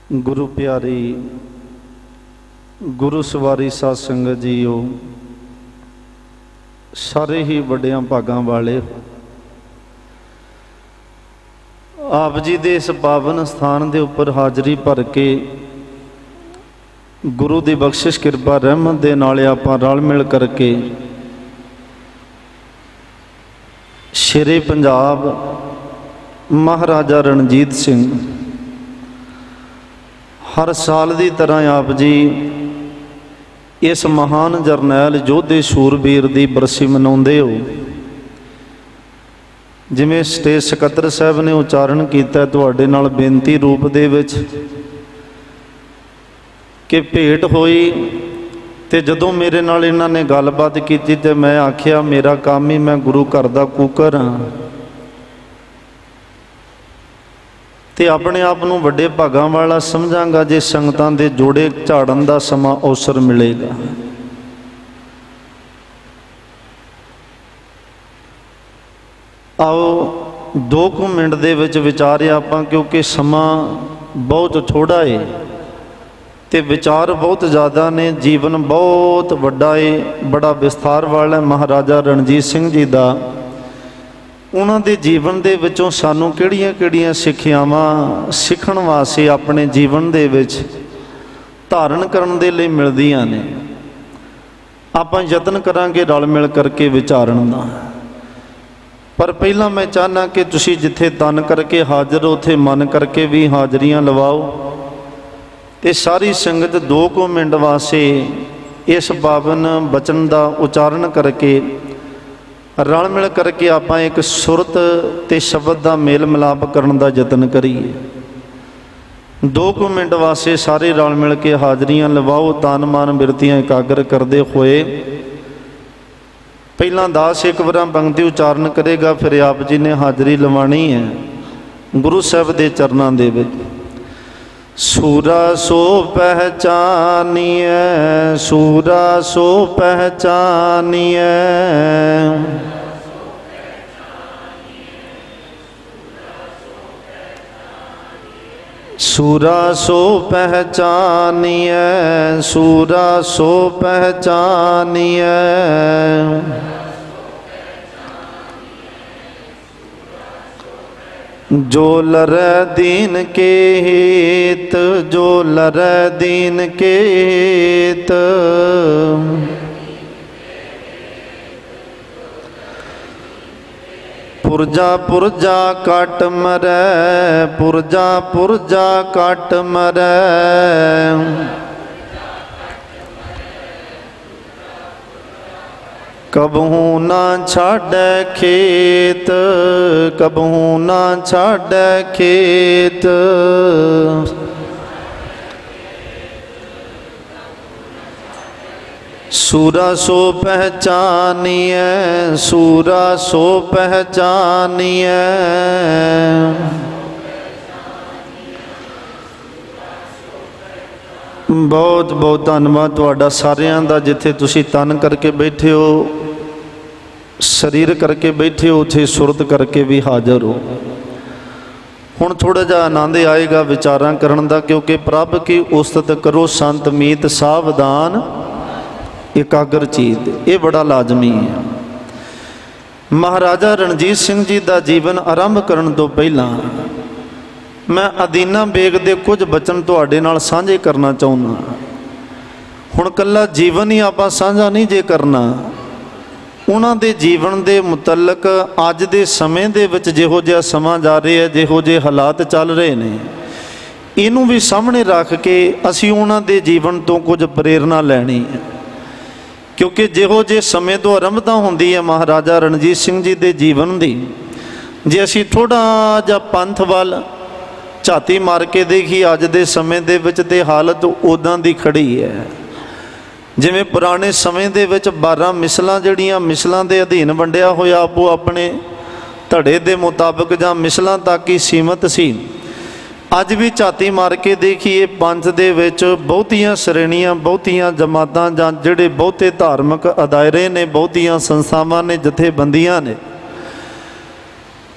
गुरु प्यारी गुरु सवारी साध संगत जीओ, सारे ही वड्डियां भागां वाले आप जी दे इस पावन स्थान के उपर हाजरी भर के गुरु की बख्शिश कृपा रहमत दे नाल आपां रल मिल करके शेरे पंजाब महाराजा रणजीत सिंह हर साल की तरह आप जी इस महान जरनैल योधे शूरवीर की बरसी मनाते हो। जिमें स्टेज सकत्तर साहब ने उच्चारण किया तुहाडे नाल बेनती रूप दे विच कि भेंट होई ते जदों मेरे नाल इन्हां ने गलबात की ते मैं आखिया मेरा काम ही मैं गुरु घर दा कुकर हाँ ते अपने आप नूं वड्डे भागां वाला समझांगा जे संगतां दे जोड़े झाड़न दा समा अवसर मिलेगा। आओ 2 मिनट दे विच विचारे आपां, क्योंकि समा बहुत थोड़ा है ते विचार बहुत ज़्यादा ने, जीवन बहुत वड्डा है, बड़ा विस्तार वाला है। महाराजा रणजीत सिंह जी दा उन्हां दे जीवन दे विचों सानूं किहड़ियां सिੱਖਿਆਵਾਂ सीखण वास्ते अपने जीवन दे विच धारण करन दे लई मिलदियां ने। आपां यतन करांगे रल मिल करके विचारण दा। पर पहला मैं चाहना कि तुसीं जिथे तन करके हाज़र हो उत्थे मन करके भी हाज़रियां लवाओ। ये सारी संगत 2 मिनट वास्ते इस पावन बचन का उच्चारण करके रल मिल करके आपां एक सुरत ते शब्द का मेल मिलाप करने का यतन करिए। 2 मिनट वास्ते सारे रल मिल के हाज़रियां लवाओ। तन मन बिरतियां एकाग्र करते हुए पहला दास एक बार पंक्ति उच्चारण करेगा, फिर आप जी ने हाज़री लवानी है गुरु साहब के चरणों दे विच। सूरा सो पहचानिए, सूरा सो पहचानिए, सूरा सो पहचानिए, सूरा सो पहचानिए, जो लरै दीन के हित, जो लरै दीन के हित, पुरजा पुरजा काट मरै, पुरजा पुरजा काट मरै, कबहू ना छाड़ै खेत, कबहू ना छाड़ै खेत, सूरा सो पहचानिए, सूरा सो पहचानिए, बहुत बहुत धन्यवाद तुहाडा सारियां दा। जिथे तुसी तन करके बैठे हो, शरीर करके बैठे हो, उत्थे सुरत करके भी हाज़र हो। हुण थोड़ा जिहा आनंद आएगा विचारां करन दा, क्योंकि प्रभ की उस्तत करो संत मीत सावधान एकाग्र चीत, ये बड़ा लाजमी है। महाराजा रणजीत सिंह जी का जीवन आरंभ करन तो पहला मैं अदीना बेग दे कुछ बचन तुहाडे नाल साझे करना चाहुंदा। हुण कल्ला जीवन ही आपां साझा नहीं जे करना, उन्हां दे जीवन दे मुतलक अज दे समय दे विच जिहो जिहा समां जा रहा है, जिहो जिहे हालात चल रहे ने, इनूं भी सामने रख के असीं उन्हां दे जीवन तो कुछ प्रेरणा लैणी है। क्योंकि जिहो जे समय तो आरंभता होंदी है महाराजा रणजीत सिंह जी के जीवन की, जे असीं थोड़ा जिहा पंथ वाल झाती मार के देखी अज दे समय दे विच ते हालत उदां दी खड़ी है। जिवें पुराने समय दे विच 12 मिसलां जड़ियां मिसलां दे अधीन वंडिया होया आपो अपने धड़े दे मुताबिक जां मिसलां तक ही सीमित सी। अज भी झाती मार के देखिए पंथ दे विच बहुतियां श्रेणियां, बहुतियां जमातां जां जिहड़े बहुते धार्मिक अदायरे ने, बहुतियां संस्थावां ने, जथेबंदियां ने।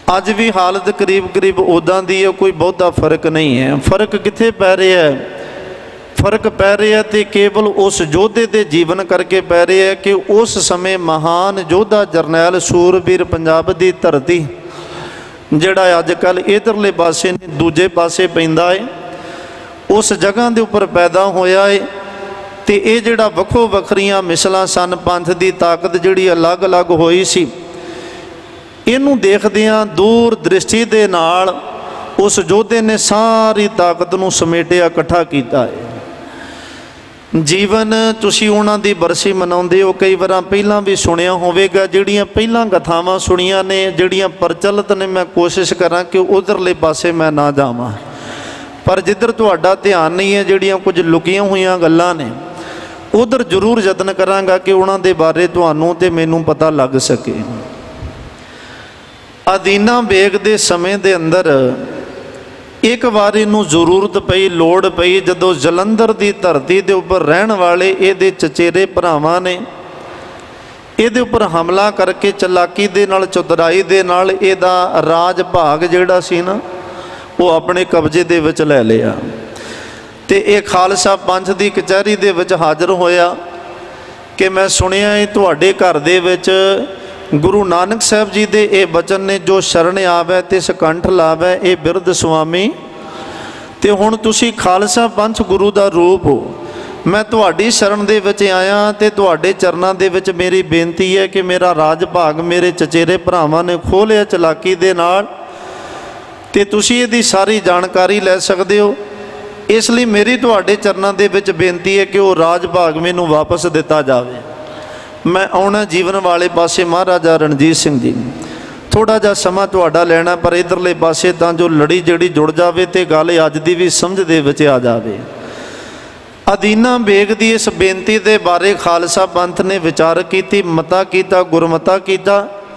अज भी हालत करीब करीब उदां दी है, कोई बहुता फर्क नहीं है। फर्क कित्थे पै रहा है? फर्क पै रहा है तो केवल उस योद्धे के जीवन करके पै रहा है कि उस समय महान योद्धा जरनैल सूरबीर पंजाब की धरती जिहड़ा अजकल इधरले पासे ने दूजे पासे पैंदा है, उस जगह के उपर पैदा होया है। तो ये जिहड़ा वखो वखरियां मिसलां सन, पंथ की ताकत जिहड़ी अलग अलग होई सी, इनू देखदियां दूर दृष्टि दे नाल उस योद्धे ने सारी ताकत नूं समेटिया इकट्ठा कीता है। जीवन तुसीं उन्हां दी बरसी मनाउंदे हो, कई बार पहलां भी सुनिया होवेगा, जिहड़ियां पहलां कथावां सुनिया ने, जिहड़ियां प्रचलित ने, मैं कोशिश करां कि उधरले पासे मैं ना जावां, पर जिधर तुहाडा ध्यान नहीं है, जिहड़ियां कुछ लुकियां होईयां गल्लां ने, उधर जरूर यतन करांगा कि उन्हां दे बारे तुहानूं ते मैनूं पता लग सके। अदीना बेग दे समय दे अंदर एक बार इनू जरूरत पई, लोड़ पई, जदों जलंधर की धरती के उपर रहन वाले इहदे चचेरे भरावां ने इहदे उपर हमला करके चलाकी दे नाल, चतुराई दे नाल इहदा राज भाग जिहड़ा सी ना वो अपने कब्जे दे विच लै लिया। ते ये खालसा पंथ की कचहरी दे विच हाज़र होया कि मैं सुनिया है तुहाडे घर दे विच गुरु नानक साहब जी दे ये वचन ने, जो शरण आवे ते सकंठ लावे ये बिरध स्वामी। ते हुण तुसी खालसा पंथ गुरु दा रूप हो, मैं तुहाडी शरण दे विच आया ते तुहाडे चरनां दे विच मेरी बेनती है कि मेरा राज भाग मेरे चचेरे भरावां ने खोलिया चलाकी दे नाल, ते तुसी इहदी सारी जानकारी लै सकदे हो। इसलिए मेरी तुहाडे चरनां दे विच बेनती है कि वो राज भाग मैनूं वापस दिता जाए। मैं आउणा जीवन वाले पासे महाराजा रणजीत सिंह जी, थोड़ा जा समा तुहाडा लेना, पर इधरले पासे तां जो लड़ी जिहड़ी जुड़ जाए तो गल अज दी भी समझ दे विच आ जाए। अदीना बेग की इस बेनती के बारे खालसा पंथ ने विचार की, मता किया, गुरमता किया।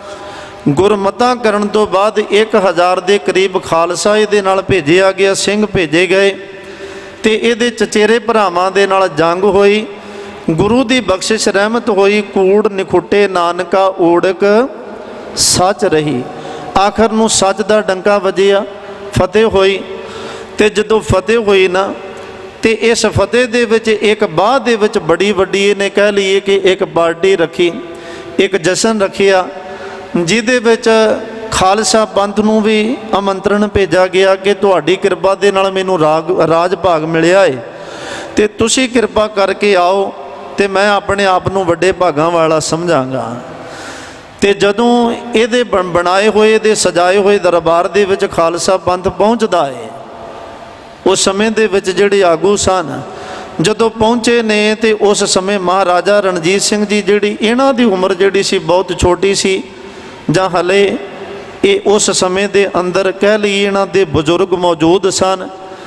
गुरमता करन तो बाद 1000 के करीब खालसा इहदे नाल भेजिया गया, सिंह भेजे गए, तो इहदे चचेरे भरावां दे नाल जंग होई। गुरु की बख्शिश रहमत होई, कूड़ निखुटे नानका ओड़क सच रही। आखिर नूं सच का डंका वजिया, फतेह होई। ते जदों फतेह होई ना, तो इस फतेह दे विच एक बाद दे विच बड़ी वड्डी ने कह लीए कि एक पार्टी रखी, एक जशन रखिया, जिहदे विच खालसा पंथ नूं भी आमंत्रण भेजा गया कि तुहाडी किरपा दे नाल मैनूं राज भाग मिलिया है, ते तुसीं किरपा करके आओ ते मैं अपने आप नूं वड्डे भागां वाला समझांगा। ते जदों इहदे बनाए हुए, इहदे सजाए हुए दरबार दे विच खालसा पंथ पहुँचदा है, उस समय दे विच जिहड़े आगू सन जदों पहुँचे ने, ते उस समय महाराजा रणजीत सिंह जी जिहड़ी इन्हां दी उम्र जिहड़ी सी बहुत छोटी सी, जां हले ये उस समय दे अंदर कह लईए इन्हां दे बजुर्ग मौजूद सन।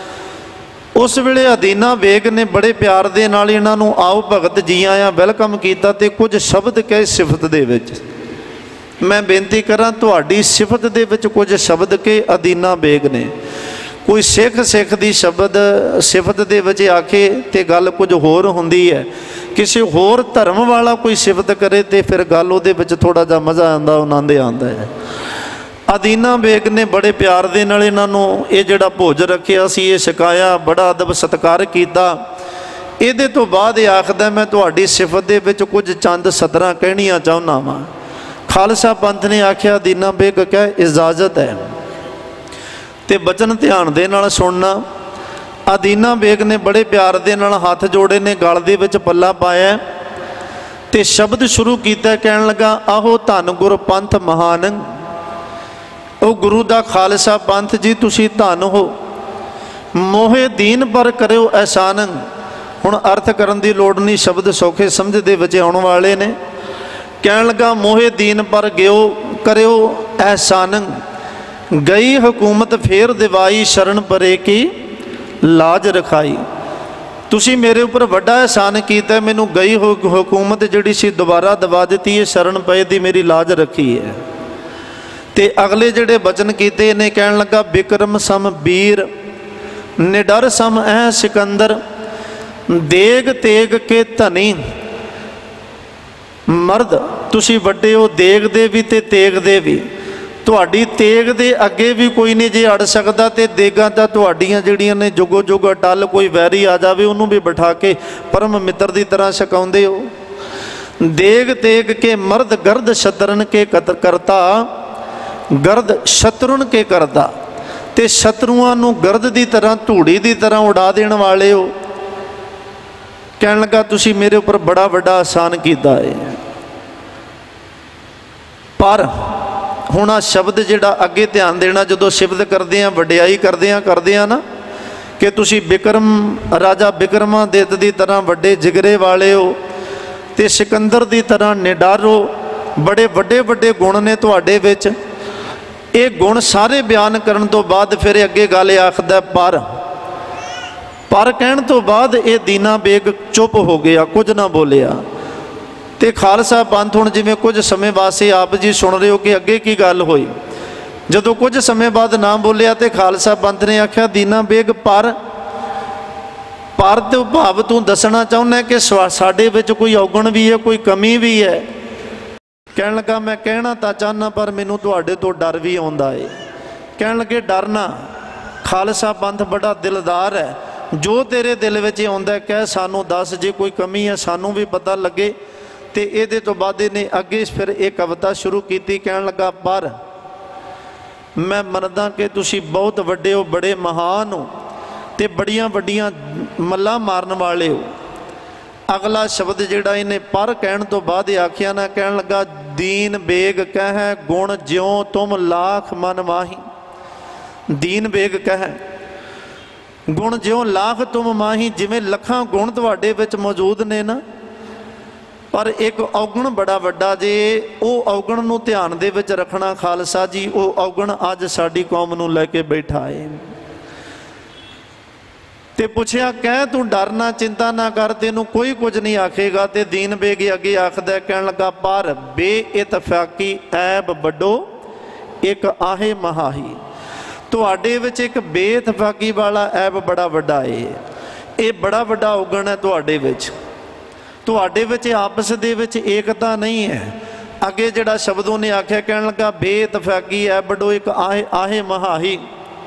उस वेले अदीना बेग ने बड़े प्यार दे नाल इन्हां नूं आओ भगत जी आया वैलकम कीता, ते कुछ शब्द कहे सिफत दे विच। मैं बेनती करां तुहाडी सिफत दे विच कुछ शब्द के अदीना बेग ने, कोई सिख दी शब्द सिफत दे विच आखे ते गल कुछ होर हुंदी है, किसी होर धर्म वाला कोई सिफत करे तो फिर गल उहदे विच थोड़ा जा मज़ा आंदा, आनंद आंदा है। अदीना बेग ने बड़े प्यार दे नाल इन्हां नूं ये जिहड़ा भोज रखिया सी ये छकाया, बड़ा अदब सत्कार कीता। इहदे तो बाद आखदा मैं तुहाडी सिफत दे विच कुछ चंद सतरां कहणियां चाहुंदा वां। खालसा पंथ ने आख्या अदीना बेग कह इजाजत है, ते बचन ध्यान दे नाल सुनना। अदीना बेग ने बड़े प्यार दे नाल हाथ जोड़े ने, गल दे विच पल्ला पाया ते शब्द शुरू कीता, कहण लगा आहो धन गुर पंथ महान। ओ गुरु दा खालसा पंथ जी तुसी धन हो, मोहे दीन पर करो एहसान। हुण अर्थ करन दी लोड़ नहीं, शब्द सौखे समझ दे विच आउण वाले ने। कहण लगा मोहे दीन पर गियो करो एहसान, गई हुकूमत फेर दिवाई, शरण परे की लाज रखाई। तुसी मेरे उपर वड्डा एहसान कीता, मैनू गई हुकूमत जिहड़ी सी दोबारा दवा दित्ती है, शरण पए दी मेरी लाज रखी है। ते अगले जिहड़े बचन कीते ने, कहण लगा बिक्रम सम वीर, निडर सम ऐ सिकंदर, देग तेग के धनी मर्द। तुसी वड्डे हो देग दे भी ते तेग दे भी, ਤੁਹਾਡੀ ਤੇਗ ਦੇ ਅੱਗੇ ਵੀ ਕੋਈ ਨਹੀਂ ਜੇ ਅੜ ਸਕਦਾ, ਤੇ ਦੇਗਾਂ ਤਾਂ ਤੁਹਾਡੀਆਂ ਜਿਹੜੀਆਂ ਨੇ ਜੁਗੋ ਜੁਗ ਅਟੱਲ। ਕੋਈ ਵੈਰੀ ਆ ਜਾਵੇ ਉਹਨੂੰ ਵੀ ਬਿਠਾ ਕੇ ਪਰਮ ਮਿੱਤਰ ਦੀ ਤਰ੍ਹਾਂ ਛਕਾਉਂਦੇ ਹੋ। ਦੇਗ ਤੇਗ ਕੇ ਮਰਦ ਗਰਦ ਸ਼ਤਰਨ ਕੇ ਕਰਤਾ, ਗਰਦ ਸ਼ਤਰੁਨ ਕੇ ਕਰਦਾ। ਤੇ ਸ਼ਤਰੂਆਂ ਨੂੰ ਗਰਦ ਦੀ ਤਰ੍ਹਾਂ, ਧੂੜੀ ਦੀ ਤਰ੍ਹਾਂ ਉਡਾ ਦੇਣ ਵਾਲੇ ਹੋ। ਕਹਿਣ ਲੱਗਾ ਤੁਸੀਂ ਮੇਰੇ ਉੱਪਰ ਬੜਾ ਵੱਡਾ ਆਸਾਨ ਕੀਤਾ ਹੈ। ਪਰ ਹੁਣ ਆ ਸ਼ਬਦ ਜਿਹੜਾ ਅੱਗੇ ਧਿਆਨ ਦੇਣਾ, ਜਦੋਂ ਸ਼ਬਦ ਕਰਦੇ ਆ, ਵਡਿਆਈ ਕਰਦੇ ਆ ਨਾ, ਕਿ ਤੁਸੀਂ ਬਿਕਰਮ ਰਾਜਾ ਬਿਕਰਮਾਦਿੱਤ ਦੀ ਤਰ੍ਹਾਂ ਵੱਡੇ ਜਿਗਰੇ ਵਾਲੇ ਹੋ, ਤੇ ਸਿਕੰਦਰ ਦੀ ਤਰ੍ਹਾਂ ਨਿਡਾਰੋ, ਬੜੇ ਵੱਡੇ ਵੱਡੇ ਗੁਣ ਨੇ ਤੁਹਾਡੇ ਵਿੱਚ। ਇਹ ਗੁਣ ਸਾਰੇ ਬਿਆਨ ਕਰਨ ਤੋਂ ਬਾਅਦ ਫਿਰ ਅੱਗੇ ਗੱਲ ਆਖਦਾ ਪਰ ਕਹਿਣ ਤੋਂ ਬਾਅਦ ਇਹ ਦੀਨਾ ਬੇਗ ਚੁੱਪ ਹੋ ਗਿਆ, ਕੁਝ ਨਾ ਬੋਲਿਆ। ਤੇ ਖਾਲਸਾ ਪੰਥ ਹੁਣ ਜਿਵੇਂ ਕੁਝ ਸਮੇਂ ਵਾਸਤੇ ਆਪ ਜੀ ਸੁਣ ਰਹੇ ਹੋ ਕਿ ਅੱਗੇ ਕੀ ਗੱਲ ਹੋਈ। ਜਦੋਂ ਕੁਝ ਸਮੇਂ ਬਾਅਦ ਨਾ ਬੋਲਿਆ ਤੇ ਖਾਲਸਾ ਪੰਥ ਨੇ ਆਖਿਆ ਦੀਨਾ ਬੇਗ ਪਰ ਤੋਂ ਭਾਵ ਤੂੰ ਦੱਸਣਾ ਚਾਹੁੰਦਾ ਕਿ ਸਾਡੇ ਵਿੱਚ ਕੋਈ ਔਗਣ ਵੀ ਹੈ, ਕੋਈ ਕਮੀ ਵੀ ਹੈ। ਕਹਿਣ ਲੱਗਾ ਮੈਂ ਕਹਿਣਾ ਤਾਂ ਚਾਹੁੰਦਾ ਪਰ ਮੈਨੂੰ ਤੁਹਾਡੇ ਤੋਂ ਡਰ ਵੀ ਆਉਂਦਾ ਏ। ਕਹਿਣ ਲੱਗੇ ਡਰ ਨਾ, ਖਾਲਸਾ ਪੰਥ ਬੜਾ ਦਿਲਦਾਰ ਹੈ, ਜੋ ਤੇਰੇ ਦਿਲ ਵਿੱਚ ਆਉਂਦਾ ਕਹਿ ਸਾਨੂੰ ਦੱਸ, ਜੇ ਕੋਈ ਕਮੀ ਹੈ ਸਾਨੂੰ ਵੀ ਪਤਾ ਲੱਗੇ। ਤੇ ਇਹਦੇ ਤੋਂ ਬਾਅਦ ਇਹਨੇ ਅੱਗੇ ਫਿਰ ਇਹ ਕਵਿਤਾ ਸ਼ੁਰੂ ਕੀਤੀ। ਕਹਿਣ ਲੱਗਾ ਪਰ ਮੈਂ ਮੰਨਦਾ ਕਿ ਤੁਸੀਂ ਬਹੁਤ ਵੱਡੇ ਹੋ, ਬੜੇ ਮਹਾਨ ਹੋ, ਤੇ ਬੜੀਆਂ ਵੱਡੀਆਂ ਮੱਲਾਂ ਮਾਰਨ ਵਾਲੇ ਹੋ। ਅਗਲਾ ਸ਼ਬਦ ਜਿਹੜਾ ਇਹਨੇ ਪਰ ਕਹਿਣ ਤੋਂ ਬਾਅਦ ਆਖਿਆ ਨਾ, ਕਹਿਣ ਲੱਗਾ ਦੀਨ ਬੇਗ ਕਹਿ ਗੁਣ ਜਿਉ ਤੁਮ ਲਾਖ ਮਨ ਮਾਹੀ। ਦੀਨ ਬੇਗ ਕਹਿ ਗੁਣ ਜਿਉ ਲਾਖ ਤੁਮ ਮਾਹੀ, ਜਿਵੇਂ ਲੱਖਾਂ ਗੁਣ ਤੁਹਾਡੇ ਵਿੱਚ ਮੌਜੂਦ ਨੇ ਨਾ, ਪਰ ਇੱਕ ਔਗਣ ਬੜਾ ਵੱਡਾ ਜੇ, ਉਹ ਔਗਣ ਨੂੰ ਧਿਆਨ ਦੇ ਵਿੱਚ ਰੱਖਣਾ ਖਾਲਸਾ ਜੀ। ਉਹ ਔਗਣ ਅੱਜ ਸਾਡੀ ਕੌਮ ਨੂੰ ਲੈ ਕੇ ਬੈਠਾ ਏ। ਤੇ ਪੁੱਛਿਆ ਕਹਿ ਤੂੰ ਡਰ ਨਾ, ਚਿੰਤਾ ਨਾ ਕਰ, ਤੈਨੂੰ ਕੋਈ ਕੁਝ ਨਹੀਂ ਆਖੇਗਾ। ਤੇ ਦੀਨ ਬੇਗ ਅੱਗੇ ਆਖਦਾ, ਕਹਿਣ ਲੱਗਾ ਪਰ ਬੇਇਤਫਾਕੀ ਐਬ ਵੱਡੋ ਇੱਕ ਆਹੇ ਮਹਾਹੀ। ਤੁਹਾਡੇ ਵਿੱਚ ਇੱਕ ਬੇਇਤਫਾਕੀ ਵਾਲਾ ਐਬ ਬੜਾ ਵੱਡਾ ਏ। ਇਹ ਬੜਾ ਵੱਡਾ ਔਗਣ ਹੈ ਤੁਹਾਡੇ ਵਿੱਚ। ਤੁਹਾਡੇ ਵਿੱਚ ਆਪਸ ਦੇ ਵਿੱਚ ਏਕਤਾ ਨਹੀਂ ਹੈ। ਅੱਗੇ ਜਿਹੜਾ ਸ਼ਬਦ ਉਹਨੇ ਆਖਿਆ, ਕਹਿਣ ਲੱਗਾ ਬੇਇਤਫਾਕੀ ਐਬ ਵੱਡੋ ਇੱਕ ਆਹੇ ਮਹਾਹੀ।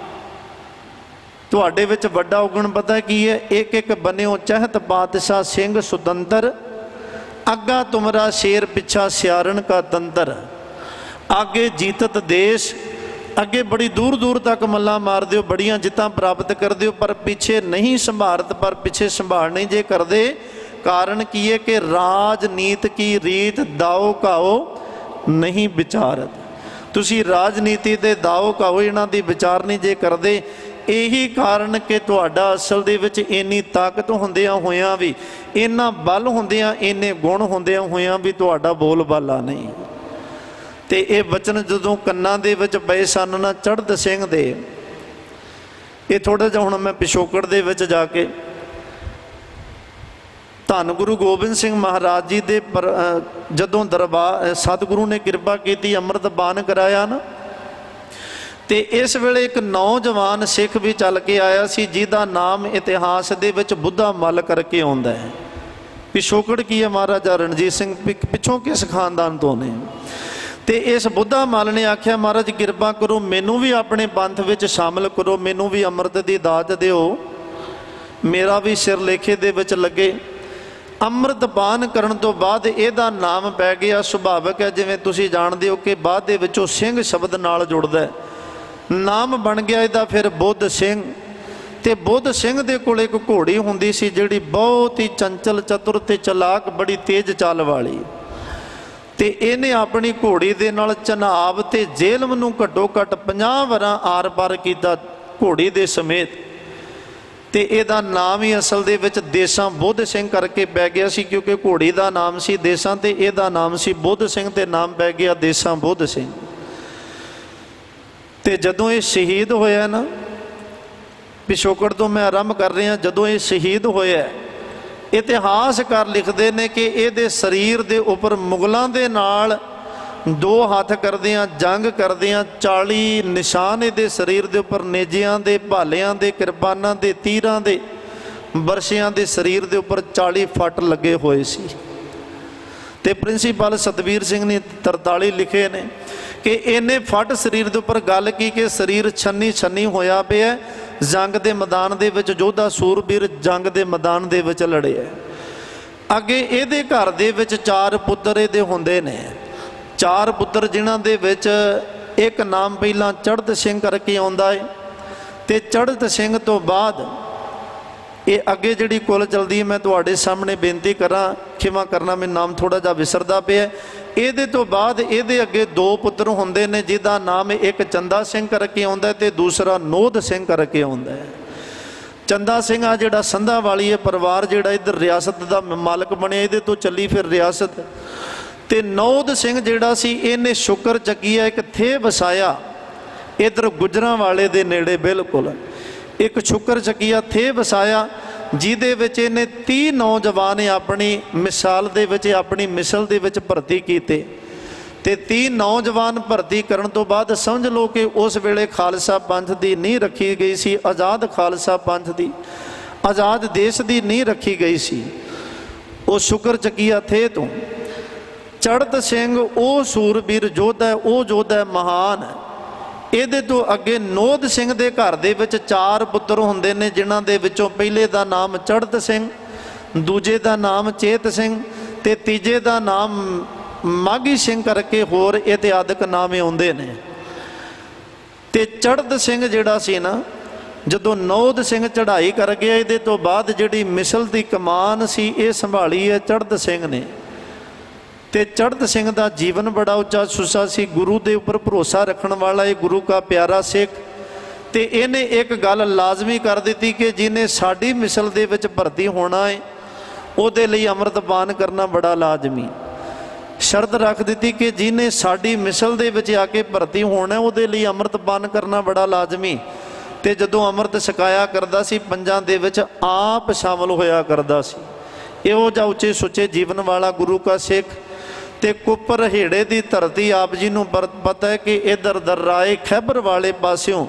ਤੁਹਾਡੇ ਵਿੱਚ ਵੱਡਾ ਔਗਣ ਪਤਾ ਕੀ ਹੈ? ਇੱਕ ਇੱਕ ਬਨਿਓ ਚਹਿਤ ਬਾਦਸ਼ਾਹ ਸਿੰਘ ਸੁਤੰਤਰ, ਅੱਗਾ ਤੁਮਰਾ ਸ਼ੇਰ ਪਿੱਛਾ ਸਿਆਰਨ ਕਾ ਤੰਤਰ। ਅੱਗੇ ਜੀਤਤ ਦੇਸ਼, ਅੱਗੇ ਬੜੀ ਦੂਰ ਦੂਰ ਤੱਕ ਮੱਲਾਂ ਮਾਰਦੇ ਹੋ, ਬੜੀਆਂ ਜਿੱਤਾਂ ਪ੍ਰਾਪਤ ਕਰਦੇ ਹੋ, ਪਰ ਪਿੱਛੇ ਨਹੀਂ ਸੰਭਾਰਤ, ਪਰ ਪਿੱਛੇ ਸੰਭਾਲ ਨਹੀਂ ਜੇ ਕਰਦੇ। ਕਾਰਨ ਕੀ ਹੈ ਕਿ ਰਾਜਨੀਤ ਕੀ ਰੀਤ ਦਾਓ ਕਾਓ ਨਹੀਂ ਵਿਚਾਰਤ। ਤੁਸੀਂ ਰਾਜਨੀਤੀ ਦੇ ਦਾਓ ਕਾਓ ਇਹਨਾਂ ਦੀ ਵਿਚਾਰ ਨਹੀਂ ਜੇ ਕਰਦੇ। ਇਹੀ ਕਾਰਨ ਕਿ ਤੁਹਾਡਾ ਅਸਲ ਦੇ ਵਿੱਚ ਇੰਨੀ ਤਾਕਤ ਹੁੰਦਿਆਂ ਹੋਇਆਂ ਵੀ, ਇੰਨਾ ਬਲ ਹੁੰਦਿਆਂ, ਇੰਨੇ ਗੁਣ ਹੁੰਦਿਆਂ ਹੋਇਆਂ ਵੀ ਤੁਹਾਡਾ ਬੋਲ ਬਾਲਾ ਨਹੀਂ। ਤੇ ਇਹ ਵਚਨ ਜਦੋਂ ਕੰਨਾਂ ਦੇ ਵਿੱਚ ਪਏ ਸਨ ਨਾ ਚੜ੍ਹਤ ਸਿੰਘ ਦੇ, ਇਹ ਥੋੜ੍ਹਾ ਜਿਹਾ ਹੁਣ ਮੈਂ ਪਿਛੋਕੜ ਦੇ ਵਿੱਚ ਜਾ ਕੇ ਧੰਨ ਗੁਰੂ ਗੋਬਿੰਦ ਸਿੰਘ ਮਹਾਰਾਜ ਜੀ ਦੇ ਜਦੋਂ ਦਰਬਾਰ ਸਤਿਗੁਰੂ ਨੇ ਕਿਰਪਾ ਕੀਤੀ, ਅੰਮ੍ਰਿਤ ਪਾਨ ਕਰਾਇਆ ਨਾ, ਤੇ ਇਸ ਵੇਲੇ ਇੱਕ ਨੌਜਵਾਨ ਸਿੱਖ ਵੀ ਚੱਲ ਕੇ ਆਇਆ ਸੀ, ਜਿਹਦਾ ਨਾਮ ਇਤਿਹਾਸ ਦੇ ਵਿੱਚ ਬੁੱਧਾ ਮੱਲ ਕਰਕੇ ਆਉਂਦਾ ਹੈ। ਪਿਛੋਕੜ ਕੀ ਹੈ? ਮਹਾਰਾਜਾ ਰਣਜੀਤ ਸਿੰਘ ਪਿੱਛੋਂ ਕਿਸ ਖਾਨਦਾਨ ਤੋਂ ਨੇ। ਤੇ ਇਸ ਬੁੱਧਾ ਮੱਲ ਨੇ ਆਖਿਆ ਮਹਾਰਾਜ ਕਿਰਪਾ ਕਰੋ, ਮੈਨੂੰ ਵੀ ਆਪਣੇ ਪੰਥ ਵਿੱਚ ਸ਼ਾਮਲ ਕਰੋ, ਮੈਨੂੰ ਵੀ ਅੰਮ੍ਰਿਤ ਦੀ ਦਾਤ ਦਿਓ, ਮੇਰਾ ਵੀ ਸਿਰ ਲੇਖੇ ਦੇ ਵਿੱਚ ਲੱਗੇ। ਅੰਮ੍ਰਿਤ ਪਾਨ ਕਰਨ ਤੋਂ ਬਾਅਦ ਇਹਦਾ ਨਾਮ ਪੈ ਗਿਆ। ਸੁਭਾਵਿਕ ਹੈ, ਜਿਵੇਂ ਤੁਸੀਂ ਜਾਣਦੇ ਹੋ ਕਿ ਬਾਅਦ ਦੇ ਵਿੱਚੋਂ ਸਿੰਘ ਸ਼ਬਦ ਨਾਲ ਜੁੜਦਾ ਹੈ, ਨਾਮ ਬਣ ਗਿਆ ਇਹਦਾ ਫਿਰ ਬੁੱਧ ਸਿੰਘ। ਤੇ ਬੁੱਧ ਸਿੰਘ ਦੇ ਕੋਲ ਇੱਕ ਘੋੜੀ ਹੁੰਦੀ ਸੀ ਜਿਹੜੀ ਬਹੁਤ ਹੀ ਚੰਚਲ, ਚਤੁਰ ਤੇ ਚਲਾਕ, ਬੜੀ ਤੇਜ਼ ਚਾਲ ਵਾਲੀ। ਤੇ ਇਹਨੇ ਆਪਣੀ ਘੋੜੀ ਦੇ ਨਾਲ ਚਨਾਬ ਤੇ ਜੇਲਮ ਨੂੰ ਘੱਟੋ ਘੱਟ 50 ਵਾਰਾਂ ਆਰ ਪਾਰ ਕੀਤਾ ਘੋੜੀ ਦੇ ਸਮੇਤ। ਤੇ ਇਹਦਾ ਨਾਮ ਹੀ ਅਸਲ ਦੇ ਵਿੱਚ ਦੇਸਾਂ ਬੁੱਧ ਸਿੰਘ ਕਰਕੇ ਪੈ ਗਿਆ ਸੀ, ਕਿਉਂਕਿ ਘੋੜੀ ਦਾ ਨਾਮ ਸੀ ਦੇਸਾਂ ਤੇ ਇਹਦਾ ਨਾਮ ਸੀ ਬੁੱਧ ਸਿੰਘ, ਤੇ ਨਾਮ ਪੈ ਗਿਆ ਦੇਸਾਂ ਬੁੱਧ ਸਿੰਘ। ਤੇ ਜਦੋਂ ਇਹ ਸ਼ਹੀਦ ਹੋਇਆ ਨਾ, ਪਿਛੋਕੜ ਤੋਂ ਮੈਂ ਆਰੰਭ ਕਰ ਰਿਹਾ, ਜਦੋਂ ਇਹ ਸ਼ਹੀਦ ਹੋਇਆ, ਇਤਿਹਾਸਕਾਰ ਲਿਖਦੇ ਨੇ ਕਿ ਇਹਦੇ ਸਰੀਰ ਦੇ ਉੱਪਰ ਮੁਗਲਾਂ ਦੇ ਨਾਲ 2 ਹੱਥ ਕਰਦਿਆਂ, ਜੰਗ ਕਰਦਿਆਂ 40 ਨਿਸ਼ਾਨ ਇਹਦੇ ਸਰੀਰ ਦੇ ਉੱਪਰ, ਨੇਜਿਆਂ ਦੇ, ਭਾਲਿਆਂ ਦੇ, ਕਿਰਪਾਨਾਂ ਦੇ, ਤੀਰਾਂ ਦੇ, ਬਰਸ਼ਿਆਂ ਦੇ ਸਰੀਰ ਦੇ ਉੱਪਰ 40 ਫੱਟ ਲੱਗੇ ਹੋਏ ਸੀ। ਤੇ ਪ੍ਰਿੰਸੀਪਲ ਸਤਵੀਰ ਸਿੰਘ ਨੇ 43 ਲਿਖੇ ਨੇ ਕਿ ਇਹਨੇ ਫਟ ਸਰੀਰ ਦੇ ਉੱਪਰ ਗੱਲ ਕੀ ਕਿ ਸਰੀਰ ਛੰਨੀ ਛੰਨੀ ਹੋਇਆ ਪਿਆ, ਜੰਗ ਦੇ ਮੈਦਾਨ ਦੇ ਵਿੱਚ ਯੋਧਾ ਸੂਰਬੀਰ ਜੰਗ ਦੇ ਮੈਦਾਨ ਦੇ ਵਿੱਚ ਲੜਿਆ। ਅੱਗੇ ਇਹਦੇ ਘਰ ਦੇ ਵਿੱਚ 4 ਪੁੱਤਰ ਇਹਦੇ ਹੁੰਦੇ ਨੇ, 4 ਪੁੱਤਰ ਜਿਨ੍ਹਾਂ ਦੇ ਵਿੱਚ ਇੱਕ ਨਾਮ ਪਹਿਲਾਂ ਚੜ੍ਹਤ ਸਿੰਘ ਕਰਕੇ ਆਉਂਦਾ ਹੈ, ਤੇ ਚੜ੍ਹਤ ਸਿੰਘ ਤੋਂ ਬਾਅਦ ਇਹ ਅੱਗੇ ਜਿਹੜੀ ਕੁੱਲ ਚਲਦੀ ਹੈ ਮੈਂ ਤੁਹਾਡੇ ਸਾਹਮਣੇ ਬੇਨਤੀ ਕਰਾਂ, ਖਿਮਾ ਕਰਨਾ ਮੈਨੂੰ ਨਾਮ ਥੋੜਾ ਜਿਹਾ ਵਿਸਰਦਾ ਪਿਆ। ਇਹਦੇ ਤੋਂ ਬਾਅਦ ਇਹਦੇ ਅੱਗੇ 2 ਪੁੱਤਰ ਹੁੰਦੇ ਨੇ ਜਿਹਦਾ ਨਾਮ ਇੱਕ ਚੰਦਾ ਸਿੰਘ ਕਰਕੇ ਆਉਂਦਾ ਤੇ ਦੂਸਰਾ ਨੋਧ ਸਿੰਘ ਕਰਕੇ ਆਉਂਦਾ ਹੈ। ਚੰਦਾ ਸਿੰਘ ਆ ਜਿਹੜਾ ਸੰਧਾ ਵਾਲੀ ਹੈ ਪਰਿਵਾਰ ਜਿਹੜਾ ਇੱਧਰ ਰਿਆਸਤ ਦਾ ਮਾਲਕ ਬਣਿਆ, ਇਹਦੇ ਤੋਂ ਚੱਲੀ ਫਿਰ ਰਿਆਸਤ। ਤੇ ਨੋਧ ਸਿੰਘ ਜਿਹੜਾ ਸੀ ਇਹਨੇ ਸ਼ੁਕਰ ਚੱਕੀਆ ਇੱਕ ਥੇ ਵਸਾਇਆ ਇੱਧਰ ਗੁਜਰਾਂ ਵਾਲੇ ਦੇ ਨੇੜੇ, ਬਿਲਕੁਲ ਇੱਕ ਸ਼ੁਕਰ ਚੱਕੀਆ ਥੇ ਵਸਾਇਆ ਜਿਹਦੇ ਵਿੱਚ ਇਹਨੇ 30 ਨੌਜਵਾਨ ਆਪਣੀ ਮਿਸਾਲ ਦੇ ਵਿੱਚ ਆਪਣੀ ਮਿਸਲ ਦੇ ਵਿੱਚ ਭਰਤੀ ਕੀਤੇ। ਤੇ 30 ਨੌਜਵਾਨ ਭਰਤੀ ਕਰਨ ਤੋਂ ਬਾਅਦ ਸਮਝ ਲਓ ਕਿ ਉਸ ਵੇਲੇ ਖਾਲਸਾ ਪੰਥ ਦੀ ਨੀਂਹ ਰੱਖੀ ਗਈ ਸੀ, ਆਜ਼ਾਦ ਖਾਲਸਾ ਪੰਥ ਦੀ, ਆਜ਼ਾਦ ਦੇਸ਼ ਦੀ ਨੀਂਹ ਰੱਖੀ ਗਈ ਸੀ। ਉਹ ਸ਼ੁਕਰ ਚੱਕੀਆ ਥੇ ਤੋਂ ਚੜ੍ਹਤ ਸਿੰਘ ਉਹ ਸੂਰਬੀਰ ਯੋਧਾ, ਉਹ ਯੋਧਾ ਮਹਾਨ। ਇਹਦੇ ਤੋਂ ਅੱਗੇ ਨੋਧ ਸਿੰਘ ਦੇ ਘਰ ਦੇ ਵਿੱਚ 4 ਪੁੱਤਰ ਹੁੰਦੇ ਨੇ ਜਿਨ੍ਹਾਂ ਦੇ ਵਿੱਚੋਂ ਪਹਿਲੇ ਦਾ ਨਾਮ ਚੜ੍ਹਤ ਸਿੰਘ, ਦੂਜੇ ਦਾ ਨਾਮ ਚੇਤ ਸਿੰਘ ਤੇ ਤੀਜੇ ਦਾ ਨਾਮ ਮਾਘੀ ਸਿੰਘ ਕਰਕੇ ਹੋਰ ਇਤਿਹਾਦਕ ਨਾਮ ਆਉਂਦੇ ਨੇ। ਤੇ ਚੜ੍ਹਤ ਸਿੰਘ ਜਿਹੜਾ ਸੀ ਨਾ, ਜਦੋਂ ਨੋਧ ਸਿੰਘ ਚੜ੍ਹਾਈ ਕਰ ਗਿਆ ਇਹਦੇ ਤੋਂ ਬਾਅਦ ਜਿਹੜੀ ਮਿਸਲ ਦੀ ਕਮਾਨ ਸੀ ਇਹ ਸੰਭਾਲੀ ਹੈ ਚੜ੍ਹਤ ਸਿੰਘ ਨੇ। ਤੇ ਚੜ੍ਹਤ ਸਿੰਘ ਦਾ ਜੀਵਨ ਬੜਾ ਉੱਚਾ ਸੁੱਚਾ ਸੀ, ਗੁਰੂ ਦੇ ਉੱਪਰ ਭਰੋਸਾ ਰੱਖਣ ਵਾਲਾ, ਇਹ ਗੁਰੂ ਕਾ ਪਿਆਰਾ ਸਿੱਖ। ਤੇ ਇਹਨੇ ਇੱਕ ਗੱਲ ਲਾਜ਼ਮੀ ਕਰ ਦਿੱਤੀ ਕਿ ਜਿਹਨੇ ਸਾਡੀ ਮਿਸਲ ਦੇ ਵਿੱਚ ਭਰਤੀ ਹੋਣਾ ਹੈ ਉਹਦੇ ਲਈ ਅੰਮ੍ਰਿਤਪਾਨ ਕਰਨਾ ਬੜਾ ਲਾਜ਼ਮੀ। ਸ਼ਰਤ ਰੱਖ ਦਿੱਤੀ ਕਿ ਜਿਹਨੇ ਸਾਡੀ ਮਿਸਲ ਦੇ ਵਿੱਚ ਆ ਕੇ ਭਰਤੀ ਹੋਣਾ ਉਹਦੇ ਲਈ ਅੰਮ੍ਰਿਤਪਾਨ ਕਰਨਾ ਬੜਾ ਲਾਜ਼ਮੀ। ਤੇ ਜਦੋਂ ਅੰਮ੍ਰਿਤ ਛਕਾਇਆ ਕਰਦਾ ਸੀ ਪੰਜਾਂ ਦੇ ਵਿੱਚ ਆਪ ਸ਼ਾਮਲ ਹੋਇਆ ਕਰਦਾ ਸੀ। ਇਹੋ ਜਿਹਾ ਉੱਚੇ ਸੁੱਚੇ ਜੀਵਨ ਵਾਲਾ ਗੁਰੂ ਕਾ ਸਿੱਖ। ਤੇ ਕੁੱਪਰ ਹੇੜੇ ਦੀ ਧਰਤੀ ਆਪ ਜੀ ਨੂੰ ਪਤਾ ਹੈ ਕਿ ਇੱਧਰ ਦਰਾਏ ਖੈਬਰ ਵਾਲੇ ਪਾਸਿਓਂ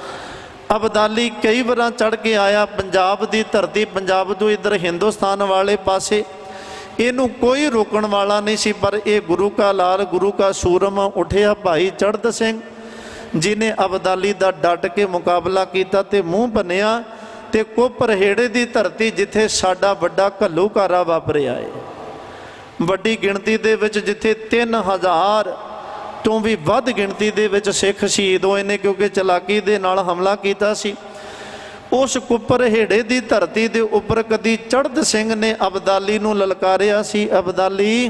ਅਬਦਾਲੀ ਕਈ ਵਾਰਾਂ ਚੜ੍ਹ ਕੇ ਆਇਆ, ਪੰਜਾਬ ਦੀ ਧਰਤੀ, ਪੰਜਾਬ ਤੋਂ ਇੱਧਰ ਹਿੰਦੁਸਤਾਨ ਵਾਲੇ ਪਾਸੇ ਇਹਨੂੰ ਕੋਈ ਰੋਕਣ ਵਾਲਾ ਨਹੀਂ ਸੀ। ਪਰ ਇਹ ਗੁਰੂ ਕਾ ਲਾਲ, ਗੁਰੂ ਕਾ ਸੂਰਮਾ ਉੱਠਿਆ ਭਾਈ ਚੜ੍ਹਤ ਸਿੰਘ, ਜਿਹਨੇ ਅਬਦਾਲੀ ਦਾ ਡਟ ਕੇ ਮੁਕਾਬਲਾ ਕੀਤਾ ਤੇ ਮੂੰਹ ਭੰਨਿਆ। ਤੇ ਕੁੱਪਰ ਹੇੜੇ ਦੀ ਧਰਤੀ ਜਿੱਥੇ ਸਾਡਾ ਵੱਡਾ ਘੱਲੂਘਾਰਾ ਵਾਪਰਿਆ ਹੈ, ਵੱਡੀ ਗਿਣਤੀ ਦੇ ਵਿੱਚ ਜਿੱਥੇ 3000 ਤੋਂ ਵੀ ਵੱਧ ਗਿਣਤੀ ਦੇ ਵਿੱਚ ਸਿੱਖ ਸ਼ਹੀਦ ਹੋਏ ਨੇ ਕਿਉਂਕਿ ਚਲਾਕੀ ਦੇ ਨਾਲ ਹਮਲਾ ਕੀਤਾ ਸੀ। ਉਸ ਕੁੱਪਰ ਹੇੜੇ ਦੀ ਧਰਤੀ ਦੇ ਉੱਪਰ ਕਦੀ ਚੜ੍ਹਤ ਸਿੰਘ ਨੇ ਅਬਦਾਲੀ ਨੂੰ ਲਲਕਾਰਿਆ ਸੀ, ਅਬਦਾਲੀ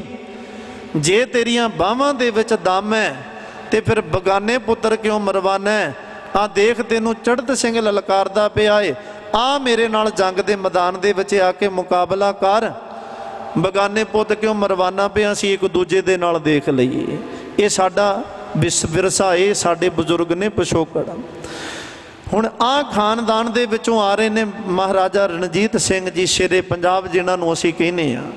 ਜੇ ਤੇਰੀਆਂ ਬਾਹਾਂ ਦੇ ਵਿੱਚ ਦਮ ਹੈ ਤੇ ਫਿਰ ਬਗਾਨੇ ਪੁੱਤਰ ਕਿਉਂ ਮਰਵਾਨਾ? ਆ ਦੇਖ ਤੈਨੂੰ ਚੜ੍ਹਤ ਸਿੰਘ ਲਲਕਾਰਦਾ ਪਿਆ ਏ, ਆ ਮੇਰੇ ਨਾਲ ਜੰਗ ਦੇ ਮੈਦਾਨ ਦੇ ਵਿੱਚ ਆ ਕੇ ਮੁਕਾਬਲਾ ਕਰ, ਬਗਾਨੇ ਪੁੱਤ ਕਿਉਂ ਮਰਵਾਨਾ ਪਿਆ? ਸੀ ਇੱਕ ਦੂਜੇ ਦੇ ਨਾਲ ਦੇਖ ਲਈਏ। ਇਹ ਸਾਡਾ ਵਿਰਸਾ, ਇਹ ਸਾਡੇ ਬਜ਼ੁਰਗ ਨੇ ਪਿਛੋਕੜ। ਹੁਣ ਆਹ ਖਾਨਦਾਨ ਦੇ ਵਿੱਚੋਂ ਆ ਰਹੇ ਨੇ ਮਹਾਰਾਜਾ ਰਣਜੀਤ ਸਿੰਘ ਜੀ, ਸ਼ੇਰੇ ਪੰਜਾਬ ਜਿਨ੍ਹਾਂ ਨੂੰ ਅਸੀਂ ਕਹਿੰਦੇ ਹਾਂ।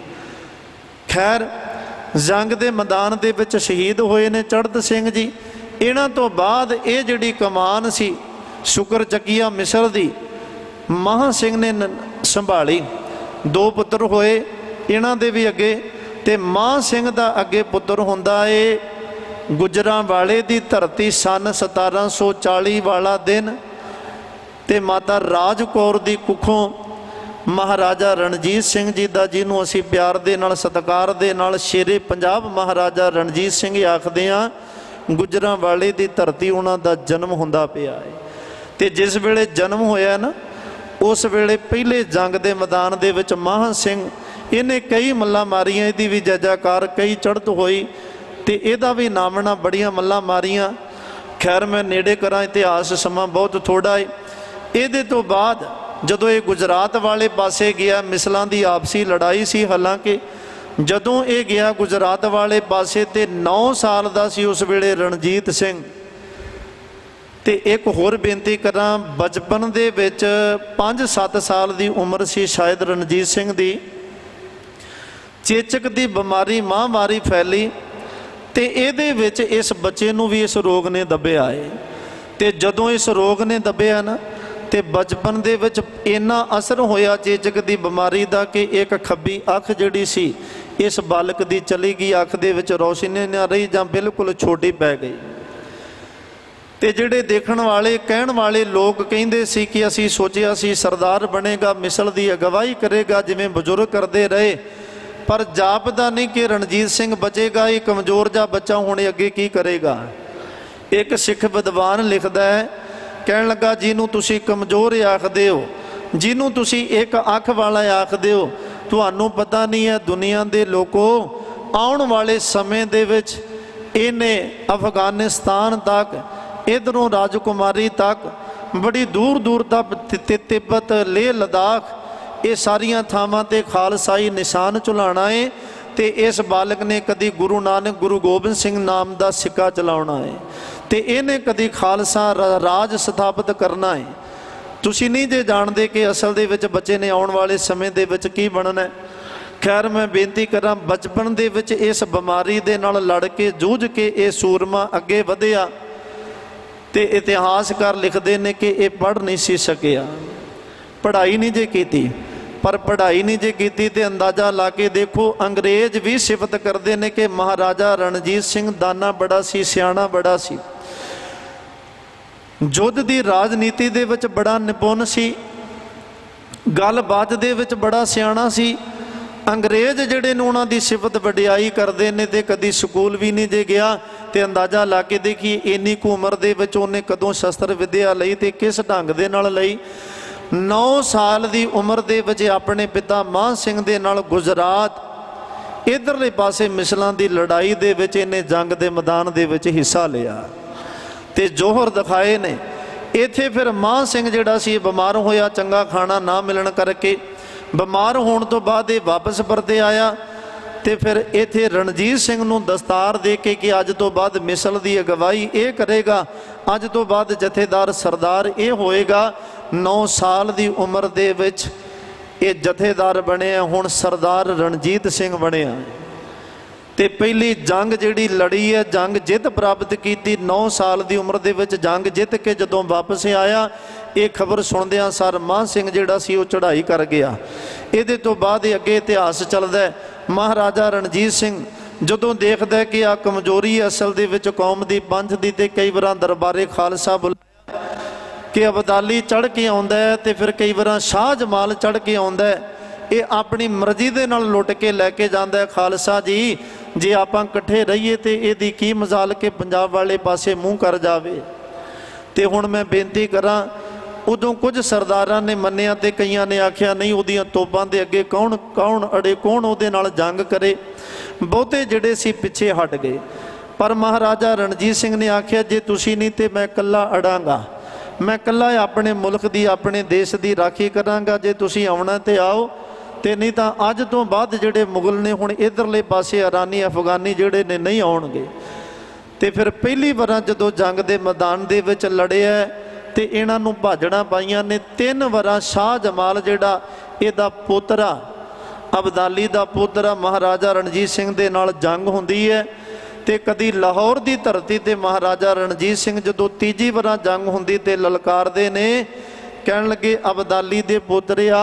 ਖੈਰ ਜੰਗ ਦੇ ਮੈਦਾਨ ਦੇ ਵਿੱਚ ਸ਼ਹੀਦ ਹੋਏ ਨੇ ਚੜ੍ਹਤ ਸਿੰਘ ਜੀ। ਇਹਨਾਂ ਤੋਂ ਬਾਅਦ ਇਹ ਜਿਹੜੀ ਕਮਾਨ ਸੀ ਸ਼ੁਕਰ ਚੱਕੀਆ ਮਿਸਰ ਦੀ ਮਹਾਂ ਸਿੰਘ ਨੇ ਸੰਭਾਲੀ। 2 ਪੁੱਤਰ ਹੋਏ ਇਹਨਾਂ ਦੇ ਵੀ ਅੱਗੇ। ਤੇ ਮਾਂ ਸਿੰਘ ਦਾ ਅੱਗੇ ਪੁੱਤਰ ਹੁੰਦਾ ਏ ਗੁਜਰਾਂ ਵਾਲੇ ਦੀ ਧਰਤੀ, ਸਨ 1740 ਵਾਲਾ ਦਿਨ। ਤੇ ਮਾਤਾ ਰਾਜ ਕੌਰ ਦੀ ਕੁੱਖੋਂ ਮਹਾਰਾਜਾ ਰਣਜੀਤ ਸਿੰਘ ਜੀ ਦਾ, ਜਿਹਨੂੰ ਅਸੀਂ ਪਿਆਰ ਦੇ ਨਾਲ ਸਤਿਕਾਰ ਦੇ ਨਾਲ ਸ਼ੇਰੇ ਪੰਜਾਬ ਮਹਾਰਾਜਾ ਰਣਜੀਤ ਸਿੰਘ ਆਖਦੇ ਹਾਂ, ਗੁਜਰਾਂ ਵਾਲੇ ਦੀ ਧਰਤੀ ਉਹਨਾਂ ਦਾ ਜਨਮ ਹੁੰਦਾ ਪਿਆ ਹੈ। ਤੇ ਜਿਸ ਵੇਲੇ ਜਨਮ ਹੋਇਆ ਨਾ ਉਸ ਵੇਲੇ ਪਹਿਲੇ ਜੰਗ ਦੇ ਮੈਦਾਨ ਦੇ ਵਿੱਚ ਮਹਾਂ ਸਿੰਘ ਇਹਨੇ ਕਈ ਮੱਲਾਂ ਮਾਰੀਆਂ, ਇਹਦੀ ਵੀ ਜੈਜਾਕਾਰ ਕਈ ਚੜ੍ਹਤ ਹੋਈ ਤੇ ਇਹਦਾ ਵੀ ਨਾਮਣਾ ਬੜੀਆਂ ਮੱਲਾਂ ਮਾਰੀਆਂ। ਖੈਰ ਮੈਂ ਨੇੜੇ ਕਰਾਂ ਇਤਿਹਾਸ, ਸਮਾਂ ਬਹੁਤ ਥੋੜਾ ਹੈ। ਇਹਦੇ ਤੋਂ ਬਾਅਦ ਜਦੋਂ ਇਹ ਗੁਜਰਾਤ ਵਾਲੇ ਪਾਸੇ ਗਿਆ, ਮਿਸਲਾਂ ਦੀ ਆਪਸੀ ਲੜਾਈ ਸੀ। ਹਾਲਾਂਕਿ ਜਦੋਂ ਇਹ ਗਿਆ ਗੁਜਰਾਤ ਵਾਲੇ ਪਾਸੇ ਤੇ 9 ਸਾਲ ਦਾ ਸੀ ਉਸ ਵੇਲੇ ਰਣਜੀਤ ਸਿੰਘ। ਤੇ ਇੱਕ ਹੋਰ ਬੇਨਤੀ ਕਰਾਂ, ਬਚਪਨ ਦੇ ਵਿੱਚ 5-7 ਸਾਲ ਦੀ ਉਮਰ ਸੀ ਸ਼ਾਇਦ ਰਣਜੀਤ ਸਿੰਘ ਦੀ, ਚੇਚਕ ਦੀ ਬਿਮਾਰੀ ਮਹਾਂਮਾਰੀ ਫੈਲੀ ਤੇ ਇਹਦੇ ਵਿੱਚ ਇਸ ਬੱਚੇ ਨੂੰ ਵੀ ਇਸ ਰੋਗ ਨੇ ਦੱਬਿਆ ਹੈ। ਤੇ ਜਦੋਂ ਇਸ ਰੋਗ ਨੇ ਦੱਬਿਆ ਨਾ ਤੇ ਬਚਪਨ ਦੇ ਵਿੱਚ ਇੰਨਾ ਅਸਰ ਹੋਇਆ ਚੇਚਕ ਦੀ ਬਿਮਾਰੀ ਦਾ ਕਿ ਇੱਕ ਖੱਬੀ ਅੱਖ ਜਿਹੜੀ ਸੀ इस बालक दी चली गई अख दे विच रोशनी ना रही जां बिल्कुल छोटी पै गई। ते जिहड़े देखण वाले कहण वाले लोग कहिंदे सी कि असीं सोचिया सी सरदार बनेगा, मिसल दी अगवाई करेगा जिवें बजुर्ग करते रहे, पर जापदा नहीं कि रणजीत सिंह बचेगा, ये कमज़ोर जा बच्चा हुणे अगे की करेगा। एक सिख विद्वान लिखदा है, कहण लगा जिन्हों तुसीं कमज़ोर आखदे हो, जिन्हों तुसीं एक अख वाला आखदे हो, तुहानूं पता नहीं है दुनिया दे लोगों आउण वाले समय दे विच इहने अफगानिस्तान तक, इधरों राजकुमारी तक, बड़ी दूर दूर तक तिब्बत, लेह लद्दाख, ये सारिया थावां ते खालसाई निशान झुलाना है। तो इस बालक ने कभी गुरु नानक गुरु गोबिंद सिंह नाम का सिक्का चलाना है, तो इन्हें कभी खालसा राज स्थापित करना है। तुसीं नहीं जे जानते कि असल दे विच बच्चे ने आने वाले समय दे विच की बनना है। खैर मैं बेनती करा, बचपन दे विच इस बीमारी दे नाल लड़ के जूझ के ये सूरमा अगे वधिया, ते इतिहासकार लिखते हैं कि ये पढ़ नहीं सी सकिया, पढ़ाई नहीं जे कीती। पर पढ़ाई नहीं जे कीती ते अंदाज़ा ला के देखो, अंग्रेज भी सिफत करते हैं कि महाराजा रणजीत सिंह दाना बड़ा सी, सियाणा बड़ा सी, युद्ध की राजनीति दे विच बड़ा निपुण सी, गलबात दे विच बड़ा सियाणा सी। अंग्रेज जिहड़े ने उन्हां दी सिफत वडियाई करते हैं, तो कदी स्कूल भी नहीं जे गया। तो अंदाज़ा ला के देखिए इन्नी कु उम्र दे विच उन्हें कदों शस्त्र विद्या लई ते किस ढंग दे नाल लई। 9 साल की उम्र दे विच अपने पिता मान सिंह दे नाल गुजरात इधरले पासे मिसलों की लड़ाई दे विच इन्हें जंग के मैदान दे विच हिस्सा लिया ते जोहर दिखाए ने। इत्थे फिर मान सिंह जिहड़ा सी बीमार होया, चंगा खाना ना मिलण करके बीमार होने तो बाद ये वापस परते आया। तो फिर इत्थे रणजीत सिंह नूं दस्तार दे के कि अज तो बाद मिसल की अगवाई ये करेगा, अज तो बाद जथेदार सरदार ये होएगा। 9 साल की उम्र दे विच ये जथेदार बने, हुण सरदार रणजीत सिंह बने। ते पहली जंग जिहड़ी लड़ी है, जंग जित प्राप्त की। 9 साल की उम्र दे विच जंग जित के जदों वापस आया, ये खबर सुनदियां सार मान सिंह जिहड़ा सी वो चढ़ाई कर गया। इहदे तो बाद अगे इतिहास चलदा है। महाराजा रणजीत सिंह जदों देखदा कि आ कमजोरी असल दे विच कौम दी, पंथ दी, ते कई बार दरबारे खालसा बुलाया कि अबदाली चढ़ के आउंदा है, ते फिर कई बार शाह जमाल चढ़ के आउंदा है। ये अपनी मर्जी दे नाल लुट के लैके जांदा है। खालसा जी जे आपां इकट्ठे रहीए तो इहदी की मजाल के पंजाब वाले पासे मूँह कर जावे। तो हुण मैं बेनती करा, उदों कुछ सरदारां ने मन्निया ते कईयां ने आख्या नहीं, उहदियां तोपां दे अगे कौन कौन अड़े, कौन उहदे नाल जंग करे। बहुते जिहड़े सी पिछे हट गए। पर महाराजा रणजीत सिंह ने आख्या जे तुसीं नहीं ते मैं कल्ला अड़ांगा, मैं कल्ला अपने मुल्क दी, अपने देश की राखी करांगा। जे तुसीं आउणा ते आओ, ते नहीं तो अज तो बाद जिहड़े मुगल ने हुण इधरले पासे ईरानी अफगानी जिहड़े ने नहीं आउणगे। ते फिर पहली बार जदों जंग के मैदान दे विच लड़िया ते इन्हां नूं भाजड़ां पाईयां ने। 3 बार शाह जमाल जिहड़ा इहदा पोतरा, अबदाली दा पोतरा, महाराजा रणजीत सिंह दे नाल जंग हुंदी है। ते कदी लाहौर की धरती ते महाराजा रणजीत सिंह जदों तीजी बार जंग हुंदी ते ललकारदे ने, कहण लगे अबदाली दे पोतरिया,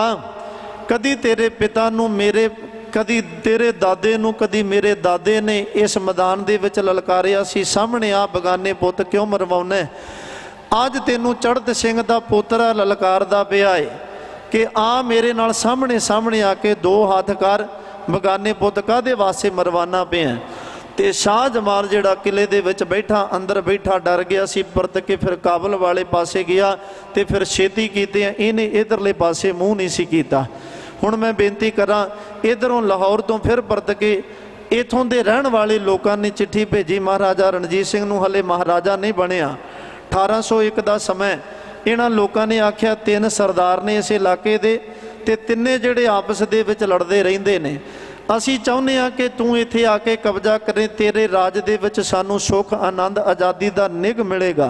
कदी तेरे पिता नूं मेरे, कदी तेरे दादे नूं, कदी मेरे दादे ने इस मैदान दे विच ललकारिया सी, सामने आ बगाने पुत क्यों मरवाउणा है। अज तैनूं चढ़त सिंह दा पोतरा ललकारदा पिया है कि आ मेरे नाल सामने सामने आके 2 हाथ कर, बगाने पुत काहदे वास्ते मरवाना पिया। ते शाह जमाल जिहड़ा किले दे विच बैठा, अंदर बैठा डर गया सी, परत के फिर काबल वाले पासे गया। ते फिर छेती कीते इहने इधरले पासे मूँह नहीं सी कीता। हुण मैं बेनती करा, इधरों लाहौर तो फिर परत के इथों दे रहण वाले लोगों ने चिट्ठी भेजी महाराजा रणजीत सिंह नूं, हले महाराजा नहीं बनिया। 1801 का समय इन्हां लोगों ने आख्या 3 सरदार ने इस इलाके दे, ते तिन्ने जिहड़े आपस दे विच लड़दे रहिंदे ने। असीं चाहुंदे हां कि तूं इत्थे आके कब्जा करें, तेरे राज दे विच सानूं सुख आनंद आज़ादी दा निग मिलेगा।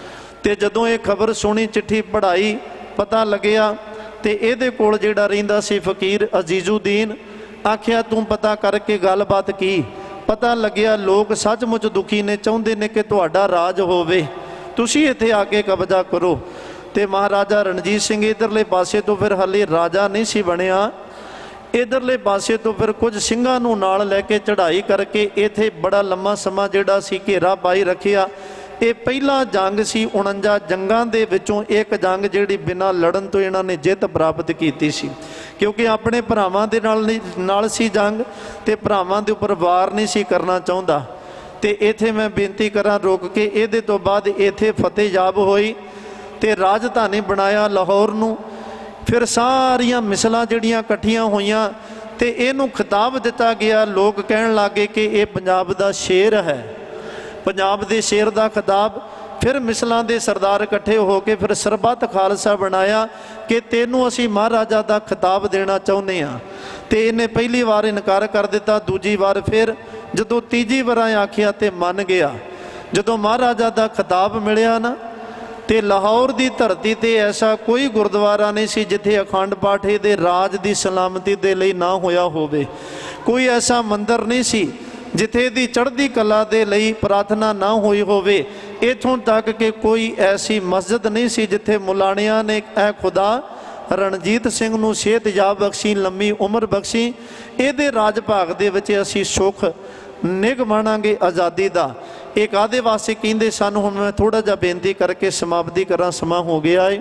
ते जदों ये खबर सुनी, चिट्ठी पढ़ाई, पता लग्या ते इहदे कोल जिहड़ा रहिंदा सी फकीर अजीजुद्दीन, आख्या तूं पता करके गलबात की। पता लग्या लोग सचमुच दुखी ने, चाहुंदे ने कि तुहाडा राज होवे, तुसीं इत्थे आके कब्जा करो। ते महाराजा रणजीत सिंह इधरले पासे तो फिर हले राजा नहीं सी बनिया। इधरले पासे तो फिर कुछ ਸਿੰਘਾਂ ਨੂੰ ਨਾਲ ਲੈ ਕੇ चढ़ाई करके इत्थे बड़ा लम्मा समा जिहड़ा सी घेरा पाई रखिया। ये पहला जंग सी 49 जंगां दे विचों एक जंग जिहड़ी बिना लड़न तो इन्हां ने जित प्राप्त कीती सी, क्योंकि अपने भरावां दे नाल सी जंग ते भरावां दे उपर वार नहीं सी करना चाहुंदा। ते इत्थे मैं बेनती करां रोक के, इहदे तो बाद इत्थे फतेहयाब होई ते राजधानी बनाया लाहौर नूं। फिर सारियां मिसलां जिहड़ियां इकट्ठियां होईयां ते इहनूं खिताब दिता गया। लोग कहण लगे कि ये पंजाब दा शेर है, पंजाब दे शेर दा खिताब। फिर मिसलां दे सरदार इकट्ठे हो के फिर सरबत खालसा बनाया कि तैनूं असीं महाराजा दा खिताब देना चाहुंदे हां। ते इहने पहली वार इनकार कर दिता, दूजी वार फिर जदों तीजी वार आखिया ते मन गया। जदों महाराजा दा खिताब मिलिया ना, ते लाहौर की धरती ते ऐसा कोई गुरुद्वारा नहीं सी जिथे अखंड पाठ दे राज की सलामती दे लई ना होया होवे। कोई ऐसा मंदिर नहीं सी जिथे दी चढ़दी कला दे लई प्रार्थना ना हुई होवे। इथों तक कि कोई ऐसी मस्जिद नहीं सी जिथे मुलाणियां ने ऐ खुदा रणजीत सिंह नूं सेहत याब बख्शी, लंबी उम्र बख्शी, इहदे राज भाग दे विच असीं सुख निग माणांगे आज़ादी दा। एक आदे वास्ते कहिंदे सन। हुण मैं थोड़ा जिहा बेनती करके समाप्ति करा, समा हो गया है।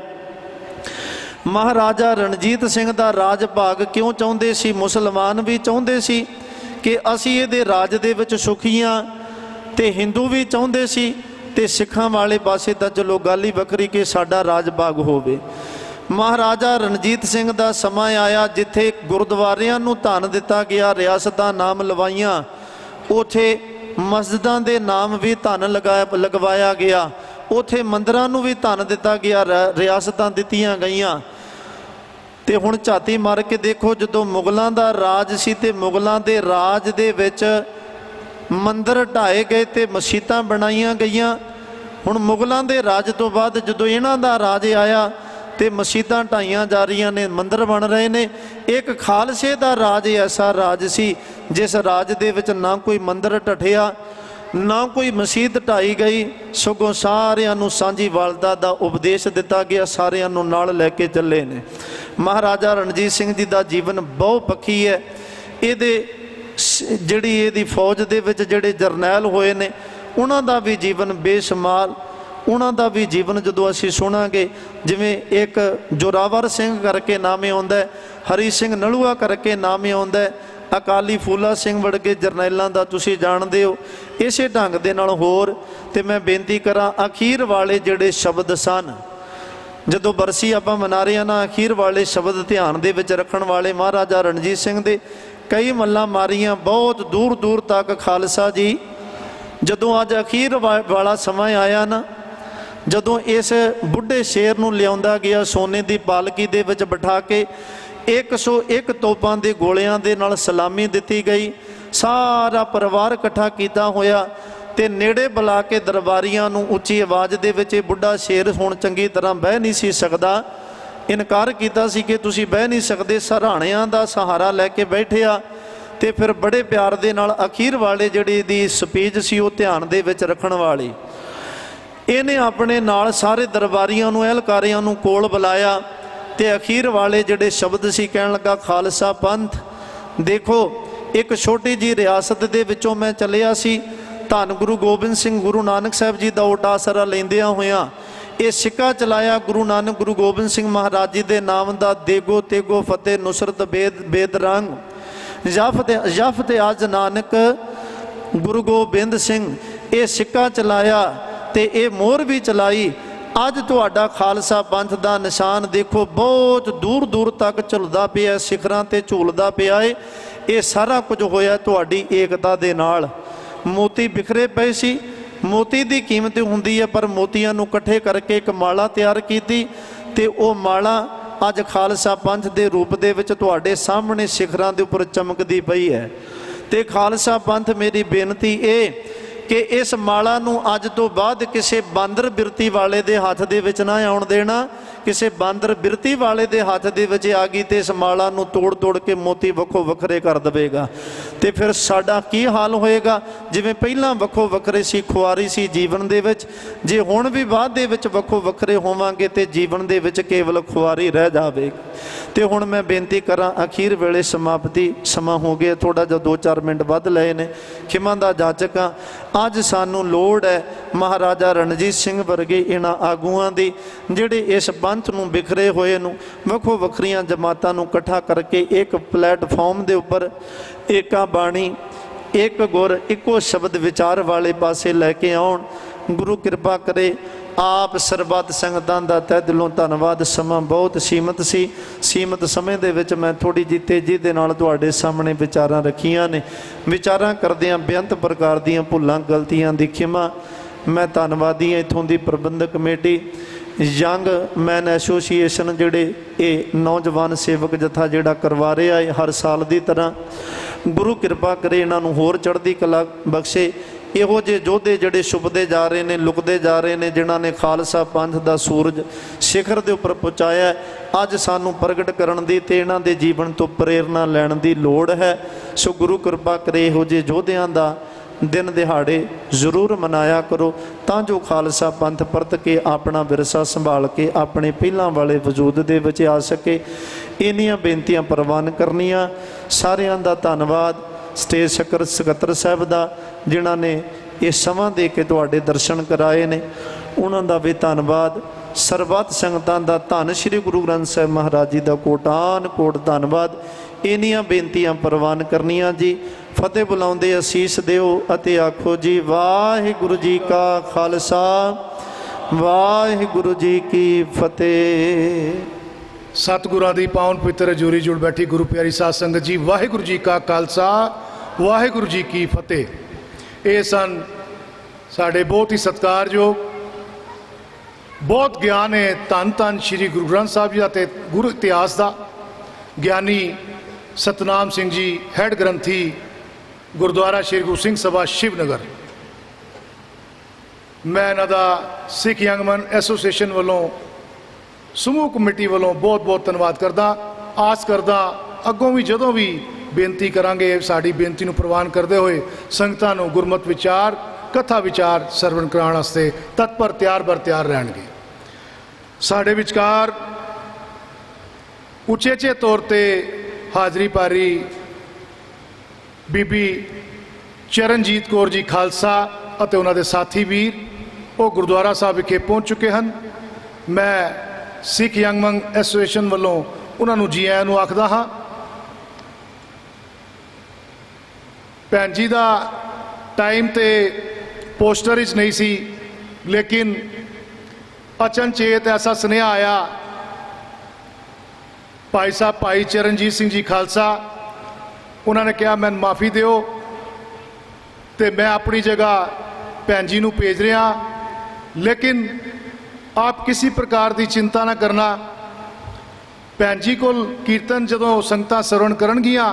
महाराजा रणजीत सिंह दा राज भाग क्यों चाहुंदे सी? मुसलमान भी चाहुंदे सी कि असीं इहदे राज दे विच सुखीआं, ते हिंदू भी चाहुंदे सी, ते सिखां वाले पासे तां चलो गल ही वखरी कि साडा राज भाग होवे। महाराजा रणजीत सिंह दा समा आया जिथे गुरुद्वारियां नूं धन दिता गया, रियासतां नाम लवाइयां, उथे मस्जिदां दे नाम भी धन लगवाया गया, उथे मंदिरां नूं भी धन दिता गया, रियासतां दित्तियां गईयां। ते हुण झाती मार के देखो, जदों मुगलों का राज सी ते मुगलों के राज दे विच मंदिर ढाए गए ते मसीतां बनाईयां गईयां। हुण मुगलों के राज तो बाद जदों इन्हां दा राज आया ते मसीतां ढाईयां जा रही ने, मंदिर बन रहे ने। एक खालसे का राज ऐसा राज सी जिस राज दे विच ना कोई मंदिर ढठिया, ना कोई मसीत ढाई गई, सगों सारियां नूं सांझीवालता दा उपदेश दिता गया, सारियां नूं नाल लैके चले ने। महाराजा रणजीत सिंह जी का जीवन बहुत पक्की है। इहदे जिहड़ी इहदी फौज दे विच जिहड़े जरनैल होए ने उन्हां दा भी जीवन बेशुमार, उन्हां दा भी जीवन जदों असीं सुणांगे, जिवें एक जोरावर सिंह करके नाम आउंदा है, हरी सिंह नलूआ करके नाम आउंदा है, अकाली फूला सिंह वर्गे जरनैलों का तुसीं जाणदे हो। इस ढंग दे नाल होर ते मैं बेनती करां, अखीर वाले जिहड़े शब्द सन, जदों बरसी आपां मना रहे ना, अखीर वाले शब्द ध्यान दे विच रखण वाले महाराजा रणजीत सिंह दे कई मल्लां मारियां, बहुत दूर दूर तक खालसा जी। जदों अज अखीर वाला समा आया ना, जदों इस बुढ़े शेर नूं लिआउंदा गया, सोने की पालकी दे विच बिठा के 101 तोपां दे गोलियां दे नाल सलामी दिती गई, सारा परिवार इकट्ठा किया होया ते नेड़े बुला के दरबारियां नूं उच्ची आवाज़ दे विच बुढ़ा शेर हुण चंगी तरह बह नहीं सी सकदा, इनकार किया सी कि तुसीं बह नहीं सकदे, सराणियां दा सहारा लैके बैठिया। ते फिर बड़े प्यार दे नाल अखीर वाले जिहड़ी दी स्पीच सी वो ध्यान दे विच रखण वाली, इहने अपने नाल सारे दरबारियां नूं एहलकारियां नूं कोल बुलाया ते अखीर वाले जिहड़े शब्द सी कहण लगा, खालसा पंथ देखो, एक छोटी जी रियासत दे विचों मैं चलिया सी, धन गुरु गोबिंद सिंह गुरु नानक साहब जी का ओट आसरा लैंदियां होइयां ये सिक्का चलाया गुरु नानक गुरु गोबिंद सिंह महाराज जी के नाम का, देगो तेगो फतेह नुसरत बेद बेद रंग, जफत आज नानक गुरु गोबिंद सिंह, ये सिक्का चलाया ते ये मोहर भी चलाई। अज तुहाडा खालसा पंथ का निशान देखो बहुत दूर दूर तक झुलदा पिया, सिखरां ते झूलदा पिया है। ये सारा कुछ होया तुहाडी एकता दे नाल। मोती बिखरे पे सी, मोती की कीमत हुंदी है, पर मोतियां नूं इकट्ठे करके एक माला तैयार की ते वो माला अज खालसा पंथ के रूप दे विच तुहाडे सामने शिखरां दे उपर चमकदी पई है। ते खालसा पंथ मेरी बेनती है कि इस माला नूं अज तो बाद किसी बांदर बिरती वाले दे हाथ दे विच ना आउण देना, ਕਿਸੇ ਬਾਂਦਰ ਬਿਰਤੀ ਵਾਲੇ ਦੇ ਹੱਥ ਦੇ ਵਿੱਚ ਆ ਗਈ ਤੇ ਇਸ ਮਾਲਾ ਨੂੰ ਤੋੜ ਤੋੜ ਕੇ ਮੋਤੀ ਵੱਖੋ ਵੱਖਰੇ ਕਰ ਦੇਵੇਗਾ। ਤੇ ਫਿਰ ਸਾਡਾ ਕੀ ਹਾਲ ਹੋਏਗਾ? ਜਿਵੇਂ ਪਹਿਲਾਂ ਵੱਖੋ ਵੱਖਰੇ ਸੀ, ਖੁਆਰੀ ਸੀ ਜੀਵਨ ਦੇ ਵਿੱਚ, ਜੇ ਹੁਣ ਵੀ ਬਾਅਦ ਦੇ ਵਿੱਚ ਵੱਖੋ ਵੱਖਰੇ ਹੋਵਾਂਗੇ ਤੇ ਜੀਵਨ ਦੇ ਵਿੱਚ ਕੇਵਲ ਖੁਆਰੀ ਰਹਿ ਜਾਵੇਗੀ। ਤੇ ਹੁਣ ਮੈਂ ਬੇਨਤੀ ਕਰਾਂ, ਅਖੀਰ ਵੇਲੇ ਸਮਾਪਤੀ ਸਮਾਂ ਹੋ ਗਿਆ, ਥੋੜਾ ਜਿਹਾ 2-4 ਮਿੰਟ ਵੱਧ ਲਏ ਨੇ, ਖਿਮਾ ਦਾ ਜਾਚਕ ਹਾਂ। ਅੱਜ ਸਾਨੂੰ ਲੋੜ ਹੈ ਮਹਾਰਾਜਾ ਰਣਜੀਤ ਸਿੰਘ ਵਰਗੇ ਇਹਨਾਂ ਆਗੂਆਂ ਦੀ, ਜਿਹੜੇ ਇਸ ਪੰਥ ਨੂੰ ਬਿਖਰੇ ਹੋਏ ਨੂੰ, ਵੱਖੋ ਵੱਖਰੀਆਂ ਜਮਾਤਾਂ ਨੂੰ ਇਕੱਠਾ ਕਰਕੇ ਇੱਕ ਪਲੇਟਫਾਰਮ ਦੇ ਉੱਪਰ ਏਕਾ ਬਾਣੀ, ਇੱਕ ਗੁਰ, ਇੱਕੋ ਸ਼ਬਦ ਵਿਚਾਰ ਵਾਲੇ ਪਾਸੇ ਲੈ ਕੇ ਆਉਣ। ਗੁਰੂ ਕਿਰਪਾ ਕਰੇ। ਆਪ ਸਰਬੱਤ ਸੰਗਤਾਂ ਦਾ ਤਹਿ ਦਿਲੋਂ ਧੰਨਵਾਦ। ਸਮਾਂ ਬਹੁਤ ਸੀਮਤ ਸੀ, ਸੀਮਤ ਸਮੇਂ ਦੇ ਵਿੱਚ ਮੈਂ ਥੋੜੀ ਜਿਹੀ ਤੇਜ਼ੀ ਦੇ ਨਾਲ ਤੁਹਾਡੇ ਸਾਹਮਣੇ ਵਿਚਾਰਾਂ ਰੱਖੀਆਂ ਨੇ। ਵਿਚਾਰਾਂ ਕਰਦਿਆਂ ਬੇਅੰਤ ਪ੍ਰਕਾਰ ਦੀਆਂ ਭੁੱਲਾਂ ਗਲਤੀਆਂ ਦੀ ਖਿਮਾ। ਮੈਂ ਧੰਨਵਾਦੀ ਹਾਂ ਇੱਥੋਂ ਦੀ ਪ੍ਰਬੰਧਕ ਕਮੇਟੀ, ਯੰਗ ਮੈਨ ਐਸੋਸੀਏਸ਼ਨ, ਜਿਹੜੇ ਇਹ ਨੌਜਵਾਨ ਸੇਵਕ ਜਥਾ ਜਿਹੜਾ ਕਰਵਾ ਰਿਹਾ ਹੈ ਹਰ ਸਾਲ ਦੀ ਤਰ੍ਹਾਂ। ਗੁਰੂ ਕਿਰਪਾ ਕਰੇ ਇਹਨਾਂ ਨੂੰ ਹੋਰ ਚੜ੍ਹਦੀ ਕਲਾ ਬਖਸ਼ੇ। ਇਹੋ ਜਿਹੇ ਯੋਧੇ ਜਿਹੜੇ ਛੁਪਦੇ ਜਾ ਰਹੇ ਨੇ, ਲੁਕਦੇ ਜਾ ਰਹੇ ਨੇ, ਜਿਨ੍ਹਾਂ ਨੇ ਖਾਲਸਾ ਪੰਥ ਦਾ ਸੂਰਜ ਸਿਖਰ ਦੇ ਉੱਪਰ ਪਹੁੰਚਾਇਆ, ਅੱਜ ਸਾਨੂੰ ਪ੍ਰਗਟ ਕਰਨ ਦੀ ਤੇ ਇਹਨਾਂ ਦੇ ਜੀਵਨ ਤੋਂ ਪ੍ਰੇਰਨਾ ਲੈਣ ਦੀ ਲੋੜ ਹੈ। ਸੋ ਗੁਰੂ ਕਿਰਪਾ ਕਰੇ ਇਹੋ ਜਿਹੇ ਯੋਧਿਆਂ ਦਾ ਦਿਨ ਦਿਹਾੜੇ ਜ਼ਰੂਰ ਮਨਾਇਆ ਕਰੋ, ਤਾਂ ਜੋ ਖਾਲਸਾ ਪੰਥ ਪਰਤ ਕੇ ਆਪਣਾ ਵਿਰਸਾ ਸੰਭਾਲ ਕੇ ਆਪਣੇ ਪਹਿਲਾਂ ਵਾਲੇ ਵਜੂਦ ਦੇ ਵਿੱਚ ਆ ਸਕੇ। ਇੰਨੀਆਂ ਬੇਨਤੀਆਂ ਪ੍ਰਵਾਨ ਕਰਨੀਆਂ। ਸਾਰਿਆਂ ਦਾ ਧੰਨਵਾਦ। ਸਟੇਜ ਸਕੱਤਰ ਸਾਹਿਬ ਦਾ, ਜਿਨ੍ਹਾਂ ਨੇ ਇਹ ਸਮਾਂ ਦੇ ਕੇ ਤੁਹਾਡੇ ਦਰਸ਼ਨ ਕਰਾਏ ਨੇ, ਉਹਨਾਂ ਦਾ ਵੀ ਧੰਨਵਾਦ। ਸਰਬੱਤ ਸੰਗਤਾਂ ਦਾ ਧੰਨ ਸ਼੍ਰੀ ਗੁਰੂ ਗ੍ਰੰਥ ਸਾਹਿਬ ਮਹਾਰਾਜ ਜੀ ਦਾ ਕੋਟਾਨ ਕੋਟ ਧੰਨਵਾਦ। ਇੰਨੀਆਂ ਬੇਨਤੀਆਂ ਪ੍ਰਵਾਨ ਕਰਨੀਆਂ ਜੀ। ਫਤਿਹ ਬੁਲਾਉਂਦੇ ਅਸੀਸ ਦਿਓ ਅਤੇ ਆਖੋ ਜੀ ਵਾਹਿਗੁਰੂ ਜੀ ਕਾ ਖਾਲਸਾ, ਵਾਹਿਗੁਰੂ ਜੀ ਕੀ ਫਤਿਹ। ਸਤਿਗੁਰਾਂ ਦੀ ਪਾਵਨ ਪਵਿੱਤਰ ਹਜ਼ੂਰੀ ਜੁੜ ਬੈਠੀ ਗੁਰੂ ਪਿਆਰੀ ਸਾਧ ਸੰਗਤ ਜੀ, ਵਾਹਿਗੁਰੂ ਜੀ ਕਾ ਖਾਲਸਾ, ਵਾਹਿਗੁਰੂ ਜੀ ਕੀ ਫਤਿਹ। ਇਹ ਸਨ ਸਾਡੇ ਬਹੁਤ ਹੀ ਸਤਿਕਾਰਯੋਗ, ਬਹੁਤ ਗਿਆਨ ਹੈ ਧੰਨ ਧੰਨ ਸ਼੍ਰੀ ਗੁਰੂ ਗ੍ਰੰਥ ਸਾਹਿਬ ਜੀ ਦਾ ਅਤੇ ਗੁਰੂ ਇਤਿਹਾਸ ਦਾ ਗਿਆਨੀ ਸਤਨਾਮ ਸਿੰਘ ਜੀ, ਹੈੱਡ ਗ੍ਰੰਥੀ ਗੁਰਦੁਆਰਾ ਸ਼੍ਰੀ ਗੁਰੂ ਸਿੰਘ ਸਭਾ ਸ਼ਿਵਨਗਰ। ਮੈਂ ਇਹਨਾਂ ਦਾ ਸਿੱਖ ਯੰਗਮੈਨ ਐਸੋਸੀਏਸ਼ਨ ਵੱਲੋਂ, ਸਮੂਹ ਕਮੇਟੀ ਵੱਲੋਂ ਬਹੁਤ ਬਹੁਤ ਧੰਨਵਾਦ ਕਰਦਾ। ਆਸ ਕਰਦਾ ਅੱਗੋਂ ਵੀ ਜਦੋਂ ਵੀ ਬੇਨਤੀ ਕਰਾਂਗੇ, ਸਾਡੀ ਬੇਨਤੀ ਨੂੰ ਪ੍ਰਵਾਨ ਕਰਦੇ ਹੋਏ ਸੰਗਤਾਂ ਨੂੰ ਗੁਰਮਤਿ ਵਿਚਾਰ, ਕਥਾ ਵਿਚਾਰ ਸਰਵਣ ਕਰਾਉਣ ਵਾਸਤੇ ਤਤਪਰ ਤਿਆਰ ਬਰ ਤਿਆਰ ਰਹਿਣਗੇ। ਸਾਡੇ ਵਿਚਕਾਰ ਉਚੇਚੇ ਤੌਰ ਤੇ ਹਾਜ਼ਰੀ ਭਾਰੀ ਬੀਬੀ ਚਰਨਜੀਤ ਕੌਰ ਜੀ ਖਾਲਸਾ ਅਤੇ ਉਹਨਾਂ ਦੇ ਸਾਥੀ ਵੀਰ, ਉਹ ਗੁਰਦੁਆਰਾ ਸਾਹਿਬ ਵਿਖੇ ਪਹੁੰਚ ਚੁੱਕੇ ਹਨ। ਮੈਂ ਸਿੱਖ ਯੰਗਮੈਨ ਐਸੋਸੀਏਸ਼ਨ ਵੱਲੋਂ ਉਹਨਾਂ ਨੂੰ ਜੀ ਆਇਆਂ ਨੂੰ ਆਖਦਾ ਹਾਂ। ਭੈਣ ਜੀ ਦਾ ਟਾਈਮ ਤੇ ਪੋਸਟਰ ਵਿੱਚ ਨਹੀਂ ਸੀ, ਲੇਕਿਨ ਅਚਨਚੇਤ ਐਸਾ ਸੁਨੇਹਾ ਆਇਆ, ਭਾਈ ਸਾਹਿਬ ਭਾਈ ਚਰਨਜੀਤ ਸਿੰਘ ਜੀ ਖਾਲਸਾ, ਉਹਨਾਂ ਨੇ ਕਿਹਾ ਮੈਨੂੰ ਮਾਫੀ ਦਿਓ ਤੇ ਮੈਂ ਆਪਣੀ ਜਗ੍ਹਾ ਭੈਣ ਜੀ ਨੂੰ ਭੇਜ ਰਿਹਾ, ਲੇਕਿਨ ਆਪ ਕਿਸੇ ਪ੍ਰਕਾਰ ਦੀ ਚਿੰਤਾ ਨਾ ਕਰਨਾ। ਭੈਣ ਜੀ ਕੋਲ ਕੀਰਤਨ ਜਦੋਂ ਸੰਗਤਾਂ ਸਰਵਣ ਕਰਨਗੀਆਂ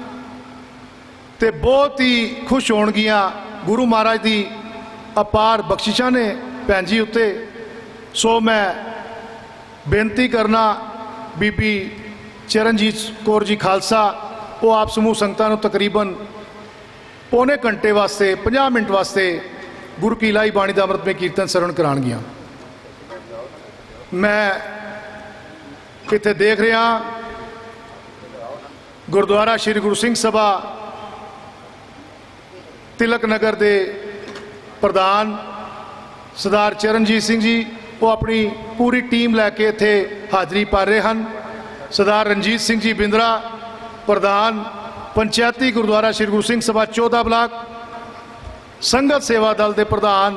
ਤੇ ਬਹੁਤ ਹੀ ਖੁਸ਼ ਹੋਣਗੀਆਂ। ਗੁਰੂ ਮਹਾਰਾਜ ਦੀ ਅਪਾਰ ਬਖਸ਼ਿਸ਼ਾਂ ਨੇ ਭੈਣ ਜੀ ਉੱਤੇ। ਸੋ ਮੈਂ ਬੇਨਤੀ ਕਰਨਾ ਬੀਬੀ ਚਰਨਜੀਤ ਕੌਰ ਜੀ ਖਾਲਸਾ, ਉਹ ਆਪ ਸਮੂਹ ਸੰਗਤਾਂ ਨੂੰ ਤਕਰੀਬਨ ਪੌਣੇ ਘੰਟੇ ਵਾਸਤੇ 50 ਮਿੰਟ ਵਾਸਤੇ ਗੁਰੂ ਕੀ ਲਾਈ ਬਾਣੀ ਦਾ ਅੰਮ੍ਰਿਤਮਈ ਕੀਰਤਨ ਸਰਵਣ ਕਰਾਉਣਗੀਆਂ। ਮੈਂ ਇੱਥੇ ਦੇਖ ਰਿਹਾ ਗੁਰਦੁਆਰਾ ਸ਼੍ਰੀ ਗੁਰੂ ਸਿੰਘ ਸਭਾ ਤਿਲਕ ਨਗਰ ਦੇ ਪ੍ਰਧਾਨ ਸਰਦਾਰ ਚਰਨਜੀਤ ਸਿੰਘ ਜੀ, ਉਹ ਆਪਣੀ ਪੂਰੀ ਟੀਮ ਲੈ ਕੇ ਇੱਥੇ ਹਾਜ਼ਰੀ ਭਰ ਰਹੇ ਹਨ। ਸਰਦਾਰ ਰਣਜੀਤ ਸਿੰਘ ਜੀ ਬਿੰਦਰਾ, ਪ੍ਰਧਾਨ ਪੰਚਾਇਤੀ ਗੁਰਦੁਆਰਾ ਸ਼੍ਰੀ ਗੁਰੂ ਸਿੰਘ ਸਭਾ 14 ਬਲਾਕ, ਸੰਗਤ ਸੇਵਾ ਦਲ ਦੇ ਪ੍ਰਧਾਨ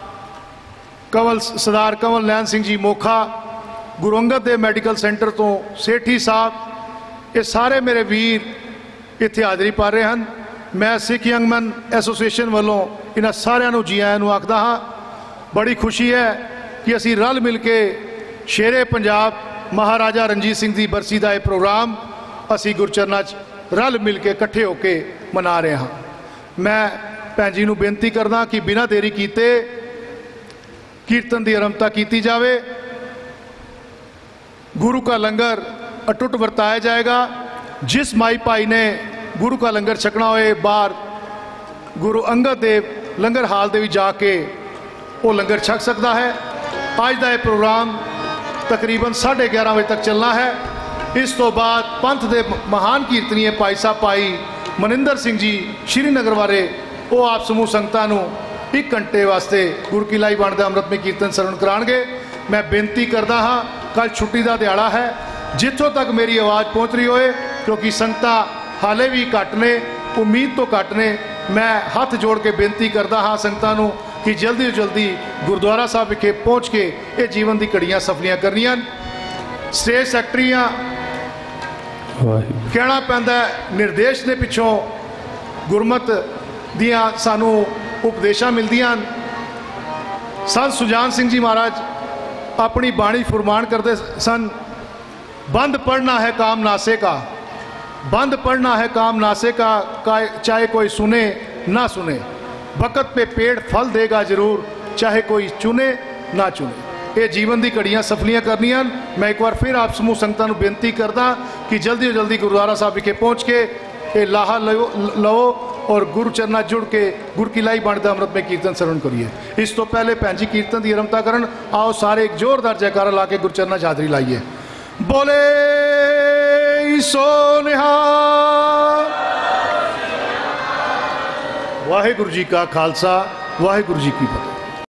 ਸਰਦਾਰ ਕੰਵਲ ਨੈਣ ਸਿੰਘ ਜੀ ਮੋਖਾ, ਗੁਰੂ ਅੰਗਦ ਦੇਵ ਮੈਡੀਕਲ ਸੈਂਟਰ ਤੋਂ ਸੇਠੀ ਸਾਹਿਬ, ਇਹ ਸਾਰੇ ਮੇਰੇ ਵੀਰ ਇੱਥੇ ਹਾਜ਼ਰੀ ਭਰ ਰਹੇ ਹਨ। ਮੈਂ ਸਿੱਖ ਯੰਗਮੈਨ ਐਸੋਸੀਏਸ਼ਨ ਵੱਲੋਂ ਇਹਨਾਂ ਸਾਰਿਆਂ ਨੂੰ ਜੀ ਆਇਆਂ ਨੂੰ ਆਖਦਾ ਹਾਂ। ਬੜੀ ਖੁਸ਼ੀ ਹੈ ਕਿ ਅਸੀਂ ਰਲ ਮਿਲ ਕੇ ਸ਼ੇਰੇ ਪੰਜਾਬ ਮਹਾਰਾਜਾ ਰਣਜੀਤ ਸਿੰਘ ਦੀ ਬਰਸੀ ਦਾ ਇਹ ਪ੍ਰੋਗਰਾਮ ਅਸੀਂ ਗੁਰਚਰਨਾਂ 'ਚ ਰਲ ਮਿਲ ਕੇ ਇਕੱਠੇ ਹੋ ਕੇ ਮਨਾ ਰਹੇ ਹਾਂ। ਮੈਂ ਭੈਣ ਜੀ ਨੂੰ ਬੇਨਤੀ ਕਰਦਾ ਕਿ ਬਿਨਾਂ ਦੇਰੀ ਕੀਤੇ ਕੀਰਤਨ ਦੀ ਆਰੰਭਤਾ ਕੀਤੀ ਜਾਵੇ। गुरु का लंगर अटुट वरताया जाएगा। जिस माई भाई ने गुरु का लंगर छकना होए बाहर गुरु अंगद देव लंगर हाल दे भी जाके वो लंगर छक सकता है। अज का यह प्रोग्राम तकरीबन 11:30 बजे तक चलना है। इस तो बाद पंथ के महान कीर्तनीय भाई साहब भाई मनिंदर सिंह जी श्रीनगर वाले वो आप समूह संगतां नूं 1 घंटे वास्ते गुरु की लाई बण दा अमृतमय कीर्तन सरवण कराणगे। मैं बेनती करदा हाँ, कल छुट्टी का दिहाड़ा है, जिथों तक मेरी आवाज़ पहुँच रही होए, क्योंकि संगतां हाले भी घट ने, उम्मीद तो घट ने, मैं हाथ जोड़ के बेनती करदा हाँ संगतां नूं कि जल्दी तो जल्दी गुरुद्वारा साहब विखे पहुँच के ये जीवन की घड़ियाँ सफलियाँ करनियां। स्टेज सैकटरीआं कहना पैंदा निर्देश के पिछों गुरमत दियाँ सानू उपदेशा मिलदियां। संत सुजान सिंह जी महाराज अपनी बाणी फुरमान करते सन, बंद पढ़ना है काम नासे का, बंद पढ़ना है काम नासे का, चाहे कोई सुने ना सुने, वक़्त पे पेड़ फल देगा जरूर, चाहे कोई चुने ना चुने। ये जीवन की घड़ियाँ सफलियाँ करनियां। मैं एक बार फिर आप समूह संगतां नूं बेनती करदा कि जल्दी तो जल्दी गुरुद्वारा साहब विखे पहुँच के ये लाहा लो और गुरु चरना जुड़ के गुरु की लाई बनता अमृत में कीर्तन सरवण करिए। इस तो पहले भैन जी कीर्तन की आरंभता करन। आओ सारे एक जोरदार जयकारा ला के गुरु चरना हाजरी लाइए। बोले सो निहाल। वाहिगुरु जी का खालसा, वाहिगुरु जी की फतेह।